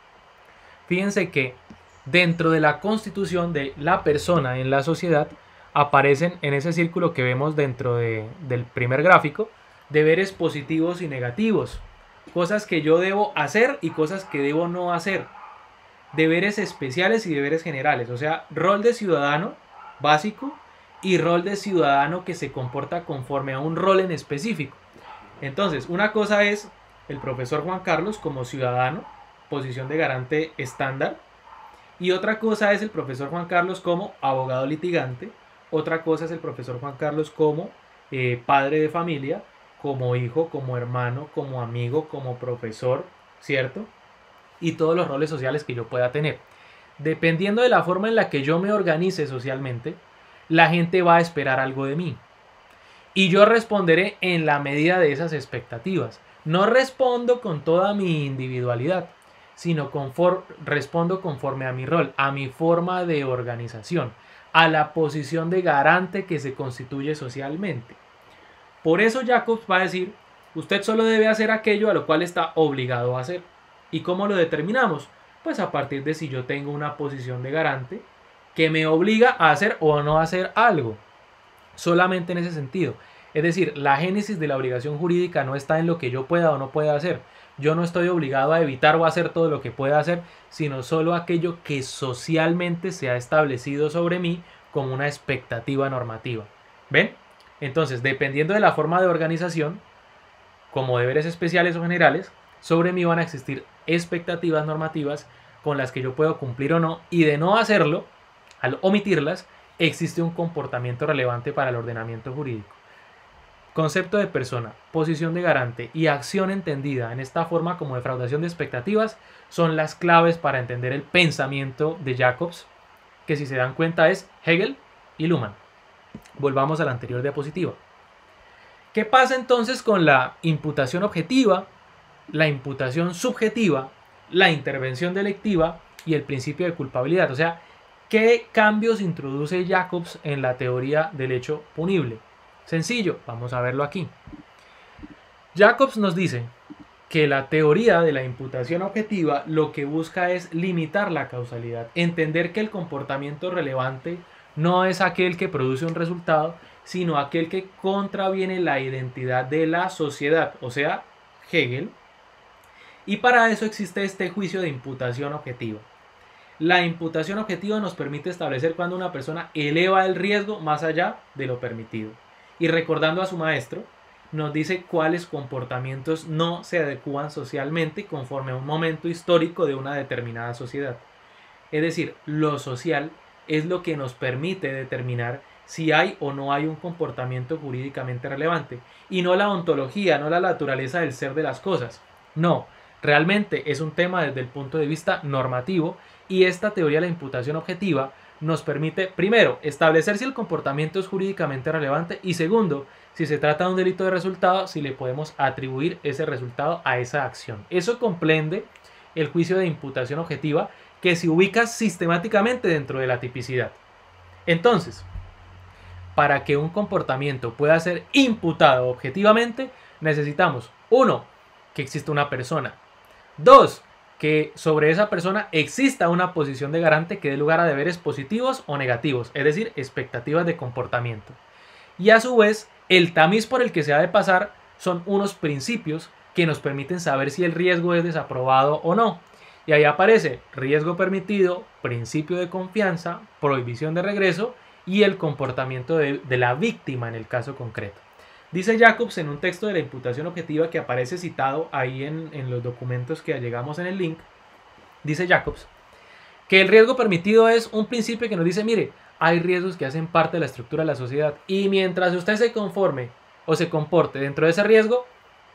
Fíjense que dentro de la constitución de la persona en la sociedad aparecen en ese círculo que vemos dentro de, del primer gráfico deberes positivos y negativos. Cosas que yo debo hacer y cosas que debo no hacer. Deberes especiales y deberes generales. O sea, rol de ciudadano básico y rol de ciudadano que se comporta conforme a un rol en específico. Entonces, una cosa es el profesor Juan Carlos como ciudadano, posición de garante estándar, y otra cosa es el profesor Juan Carlos como abogado litigante, otra cosa es el profesor Juan Carlos como eh, padre de familia, como hijo, como hermano, como amigo, como profesor, ¿cierto? Y todos los roles sociales que yo pueda tener. Dependiendo de la forma en la que yo me organice socialmente, la gente va a esperar algo de mí. Y yo responderé en la medida de esas expectativas. No respondo con toda mi individualidad, sino conform, respondo conforme a mi rol, a mi forma de organización, a la posición de garante que se constituye socialmente. Por eso Jacobs va a decir, usted solo debe hacer aquello a lo cual está obligado a hacer. ¿Y cómo lo determinamos? Pues a partir de si yo tengo una posición de garante que me obliga a hacer o no hacer algo. Solamente en ese sentido. Es decir, la génesis de la obligación jurídica no está en lo que yo pueda o no pueda hacer. Yo no estoy obligado a evitar o a hacer todo lo que pueda hacer, sino solo aquello que socialmente se ha establecido sobre mí como una expectativa normativa. ¿Ven? Entonces, dependiendo de la forma de organización, como deberes especiales o generales, sobre mí van a existir expectativas normativas con las que yo puedo cumplir o no, y de no hacerlo, al omitirlas, existe un comportamiento relevante para el ordenamiento jurídico. Concepto de persona, posición de garante y acción entendida en esta forma como defraudación de expectativas son las claves para entender el pensamiento de Jacobs, que si se dan cuenta es Hegel y Luhmann. Volvamos a la anterior diapositiva. ¿Qué pasa entonces con la imputación objetiva, la imputación subjetiva la intervención delictiva y el principio de culpabilidad. O sea, ¿qué cambios introduce Jacobs en la teoría del hecho punible? Sencillo, vamos a verlo aquí. Jacobs nos dice que la teoría de la imputación objetiva lo que busca es limitar la causalidad, entender que el comportamiento relevante no es aquel que produce un resultado, sino aquel que contraviene la identidad de la sociedad, o sea, Hegel, y para eso existe este juicio de imputación objetiva. La imputación objetiva nos permite establecer cuando una persona eleva el riesgo más allá de lo permitido. Y recordando a su maestro, nos dice cuáles comportamientos no se adecúan socialmente conforme a un momento histórico de una determinada sociedad. Es decir, lo social es lo que nos permite determinar si hay o no hay un comportamiento jurídicamente relevante, y no la ontología, no la naturaleza del ser de las cosas. No, realmente es un tema desde el punto de vista normativo, y esta teoría de la imputación objetiva nos permite, primero, establecer si el comportamiento es jurídicamente relevante, y segundo, si se trata de un delito de resultado, si le podemos atribuir ese resultado a esa acción. Eso comprende el juicio de imputación objetiva, que se ubica sistemáticamente dentro de la tipicidad. Entonces, para que un comportamiento pueda ser imputado objetivamente, necesitamos, uno, que exista una persona. Dos, que sobre esa persona exista una posición de garante que dé lugar a deberes positivos o negativos, es decir, expectativas de comportamiento. Y a su vez, el tamiz por el que se ha de pasar son unos principios que nos permiten saber si el riesgo es desaprobado o no. Y ahí aparece riesgo permitido, principio de confianza, prohibición de regreso y el comportamiento de, de la víctima en el caso concreto. Dice Jacobs en un texto de la imputación objetiva que aparece citado ahí en, en los documentos que llegamos en el link, dice Jacobs que el riesgo permitido es un principio que nos dice, mire, hay riesgos que hacen parte de la estructura de la sociedad, y mientras usted se conforme o se comporte dentro de ese riesgo,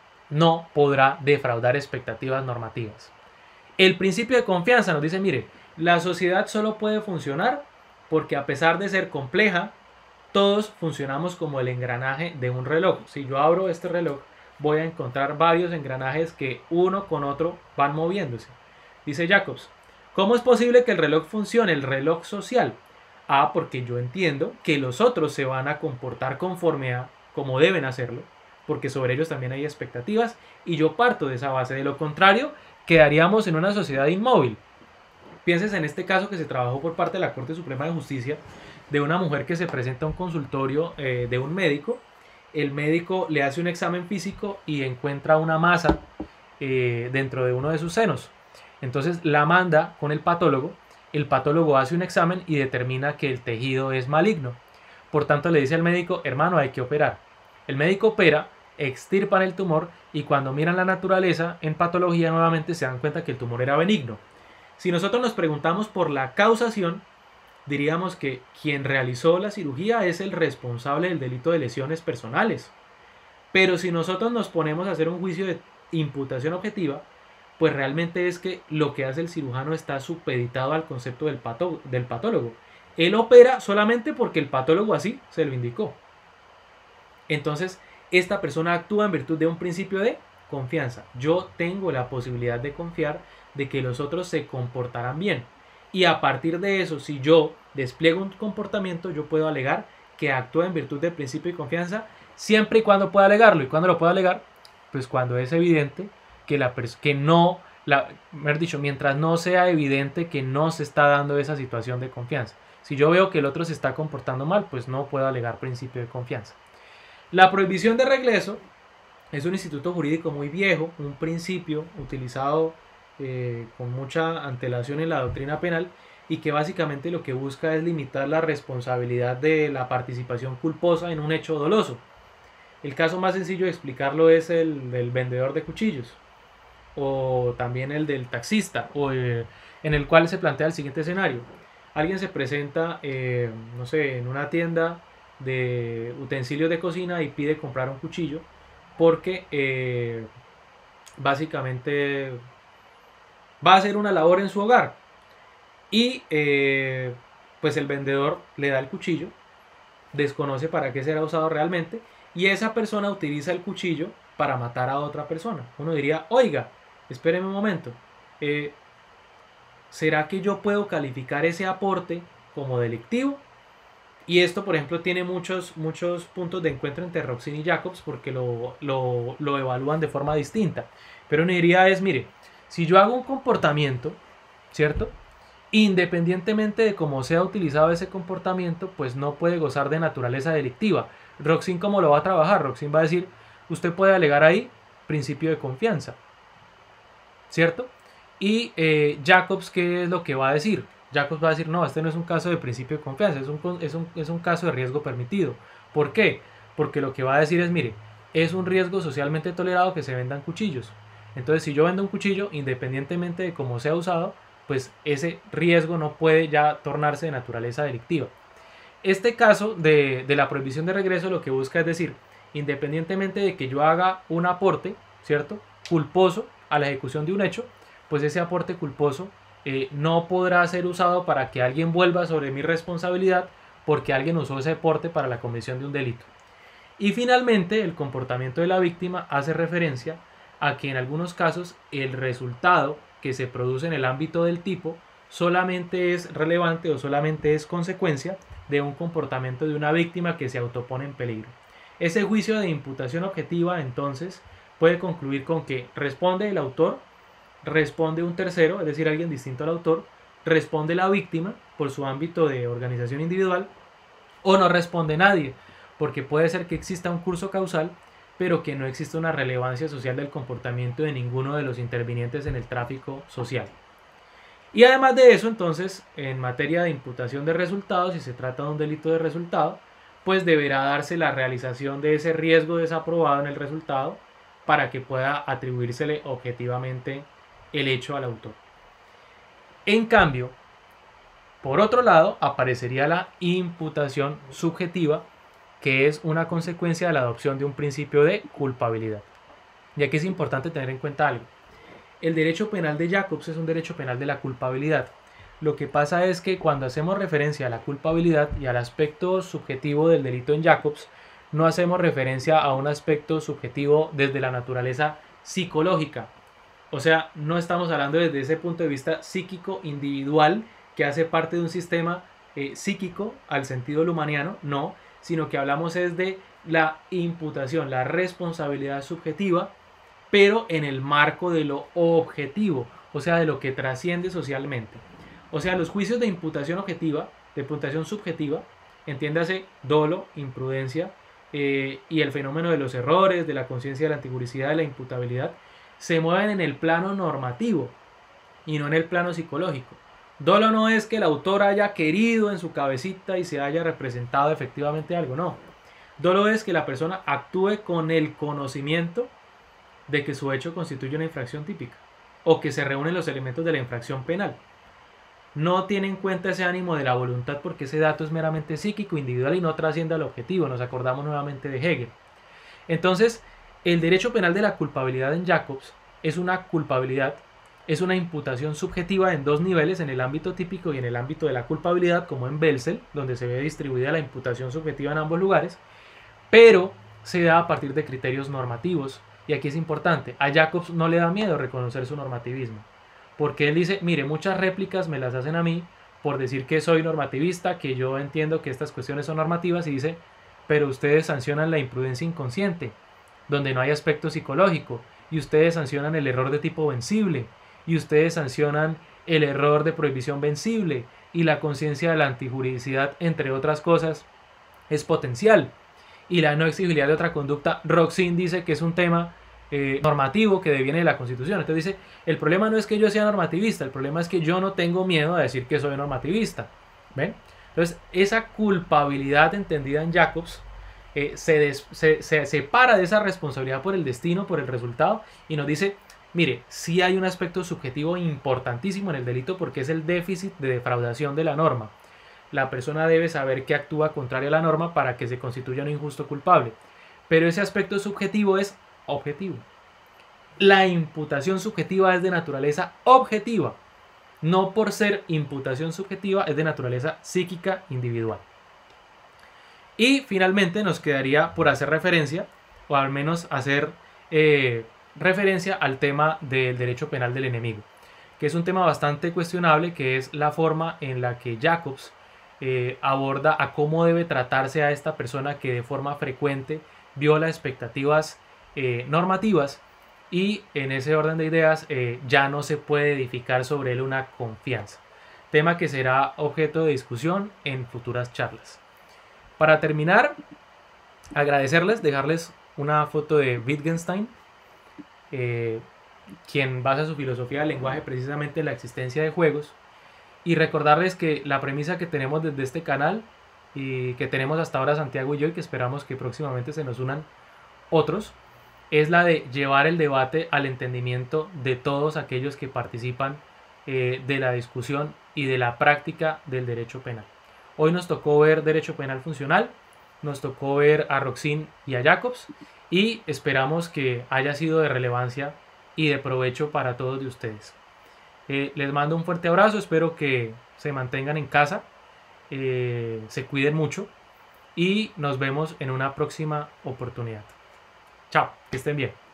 no podrá defraudar expectativas normativas. El principio de confianza nos dice, mire, la sociedad solo puede funcionar porque a pesar de ser compleja, todos funcionamos como el engranaje de un reloj. Si yo abro este reloj, voy a encontrar varios engranajes que uno con otro van moviéndose. Dice Jacobs, ¿cómo es posible que el reloj funcione, el reloj social? Ah, porque yo entiendo que los otros se van a comportar conforme a como deben hacerlo, porque sobre ellos también hay expectativas, y yo parto de esa base. De lo contrario, quedaríamos en una sociedad inmóvil. Pienses en este caso que se trabajó por parte de la Corte Suprema de Justicia, de una mujer que se presenta a un consultorio eh, de un médico. El médico le hace un examen físico y encuentra una masa eh, dentro de uno de sus senos. Entonces la manda con el patólogo. El patólogo hace un examen y determina que el tejido es maligno. Por tanto le dice al médico, hermano, hay que operar. El médico opera, extirpan el tumor, y cuando miran la naturaleza en patología nuevamente se dan cuenta que el tumor era benigno. Si nosotros nos preguntamos por la causación, diríamos que quien realizó la cirugía es el responsable del delito de lesiones personales. Pero si nosotros nos ponemos a hacer un juicio de imputación objetiva, pues realmente es que lo que hace el cirujano está supeditado al concepto del, pato, del patólogo. Él opera solamente porque el patólogo así se lo indicó. Entonces, esta persona actúa en virtud de un principio de confianza. Yo tengo la posibilidad de confiar de que los otros se comportarán bien. Y a partir de eso, si yo despliego un comportamiento, yo puedo alegar que actúa en virtud del principio de confianza, siempre y cuando pueda alegarlo. ¿Y cuándo lo puedo alegar? Pues cuando es evidente que, la que no, la, mejor dicho, mientras no sea evidente que no se está dando esa situación de confianza. Si yo veo que el otro se está comportando mal, pues no puedo alegar principio de confianza. La prohibición de regreso es un instituto jurídico muy viejo, un principio utilizado eh, con mucha antelación en la doctrina penal, y que básicamente lo que busca es limitar la responsabilidad de la participación culposa en un hecho doloso. El caso más sencillo de explicarlo es el del vendedor de cuchillos, o también el del taxista, o eh, en el cual se plantea el siguiente escenario. Alguien se presenta, eh, no sé, en una tienda de utensilios de cocina y pide comprar un cuchillo porque eh, básicamente va a hacer una labor en su hogar, y eh, pues el vendedor le da el cuchillo, desconoce para qué será usado realmente, y esa persona utiliza el cuchillo para matar a otra persona. Uno diría, oiga, espéreme un momento, eh, ¿será que yo puedo calificar ese aporte como delictivo? Y esto, por ejemplo, tiene muchos, muchos puntos de encuentro entre Roxin y Jacobs porque lo, lo, lo evalúan de forma distinta. Pero mi idea es, mire, si yo hago un comportamiento, ¿cierto? Independientemente de cómo sea utilizado ese comportamiento, pues no puede gozar de naturaleza delictiva. Roxin, ¿cómo lo va a trabajar? Roxin va a decir, usted puede alegar ahí principio de confianza, ¿cierto? Y eh, Jacobs, ¿qué es lo que va a decir? Jacobs va a decir, no, este no es un caso de principio de confianza, es un, es un, es un caso de riesgo permitido. ¿Por qué? Porque lo que va a decir es, mire, es un riesgo socialmente tolerado que se vendan cuchillos. Entonces, si yo vendo un cuchillo, independientemente de cómo sea usado, pues ese riesgo no puede ya tornarse de naturaleza delictiva. Este caso de, de la prohibición de regreso lo que busca es decir, independientemente de que yo haga un aporte, ¿cierto?, culposo a la ejecución de un hecho, pues ese aporte culposo eh, no podrá ser usado para que alguien vuelva sobre mi responsabilidad porque alguien usó ese aporte para la comisión de un delito. Y finalmente, el comportamiento de la víctima hace referencia a que en algunos casos el resultado que se produce en el ámbito del tipo solamente es relevante o solamente es consecuencia de un comportamiento de una víctima que se autopone en peligro. Ese juicio de imputación objetiva entonces puede concluir con que responde el autor, responde un tercero, es decir, alguien distinto al autor, responde la víctima por su ámbito de organización individual o no responde nadie, porque puede ser que exista un curso causal pero que no existe una relevancia social del comportamiento de ninguno de los intervinientes en el tráfico social. Y además de eso, entonces, en materia de imputación de resultados, si se trata de un delito de resultado, pues deberá darse la realización de ese riesgo desaprobado en el resultado para que pueda atribuírsele objetivamente el hecho al autor. En cambio, por otro lado, aparecería la imputación subjetiva, que es una consecuencia de la adopción de un principio de culpabilidad. Y aquí es importante tener en cuenta algo. El derecho penal de Jacobs es un derecho penal de la culpabilidad. Lo que pasa es que cuando hacemos referencia a la culpabilidad y al aspecto subjetivo del delito en Jacobs, no hacemos referencia a un aspecto subjetivo desde la naturaleza psicológica. O sea, no estamos hablando desde ese punto de vista psíquico individual que hace parte de un sistema eh, psíquico al sentido lumaniano, no, sino que hablamos es de la imputación, la responsabilidad subjetiva, pero en el marco de lo objetivo, o sea, de lo que trasciende socialmente. O sea, los juicios de imputación objetiva, de imputación subjetiva, entiéndase dolo, imprudencia eh, y el fenómeno de los errores, de la conciencia de la antijuricidad, de la imputabilidad, se mueven en el plano normativo y no en el plano psicológico. Dolo no es que el autor haya querido en su cabecita y se haya representado efectivamente algo, no. Dolo es que la persona actúe con el conocimiento de que su hecho constituye una infracción típica o que se reúnen los elementos de la infracción penal. No tiene en cuenta ese ánimo de la voluntad porque ese dato es meramente psíquico, individual y no trasciende al objetivo. Nos acordamos nuevamente de Hegel. Entonces, el derecho penal de la culpabilidad en Jacobs es una culpabilidad, es una imputación subjetiva en dos niveles, en el ámbito típico y en el ámbito de la culpabilidad, como en Welsel, donde se ve distribuida la imputación subjetiva en ambos lugares, pero se da a partir de criterios normativos. Y aquí es importante, a Jacobs no le da miedo reconocer su normativismo, porque él dice, mire, muchas réplicas me las hacen a mí por decir que soy normativista, que yo entiendo que estas cuestiones son normativas, y dice, pero ustedes sancionan la imprudencia inconsciente, donde no hay aspecto psicológico, y ustedes sancionan el error de tipo vencible, y ustedes sancionan el error de prohibición vencible, y la conciencia de la antijuridicidad, entre otras cosas, es potencial. Y la no exigibilidad de otra conducta, Roxin dice que es un tema eh, normativo que deviene de la Constitución. Entonces dice, el problema no es que yo sea normativista, el problema es que yo no tengo miedo a decir que soy normativista. ¿Ven? Entonces, esa culpabilidad entendida en Jacobs eh, se, des, se, se separa de esa responsabilidad por el destino, por el resultado, y nos dice, mire, sí hay un aspecto subjetivo importantísimo en el delito porque es el déficit de defraudación de la norma. La persona debe saber que actúa contrario a la norma para que se constituya un injusto culpable. Pero ese aspecto subjetivo es objetivo. La imputación subjetiva es de naturaleza objetiva. No por ser imputación subjetiva, es de naturaleza psíquica individual. Y finalmente nos quedaría por hacer referencia, o al menos hacer eh, referencia al tema del derecho penal del enemigo. que es un tema bastante cuestionable, que es la forma en la que Jacobs eh, aborda a cómo debe tratarse a esta persona que de forma frecuente viola expectativas eh, normativas, y en ese orden de ideas eh, ya no se puede edificar sobre él una confianza, tema que será objeto de discusión en futuras charlas. Para terminar, agradecerles, dejarles una foto de Wittgenstein, eh, quien basa su filosofía del lenguaje precisamente en la existencia de juegos, y recordarles que la premisa que tenemos desde este canal y que tenemos hasta ahora Santiago y yo, y que esperamos que próximamente se nos unan otros, es la de llevar el debate al entendimiento de todos aquellos que participan eh, de la discusión y de la práctica del derecho penal. Hoy nos tocó ver derecho penal funcional, nos tocó ver a Roxin y a Jacobs, y esperamos que haya sido de relevancia y de provecho para todos de ustedes. Eh, les mando un fuerte abrazo, espero que se mantengan en casa, eh, se cuiden mucho y nos vemos en una próxima oportunidad. Chao, que estén bien.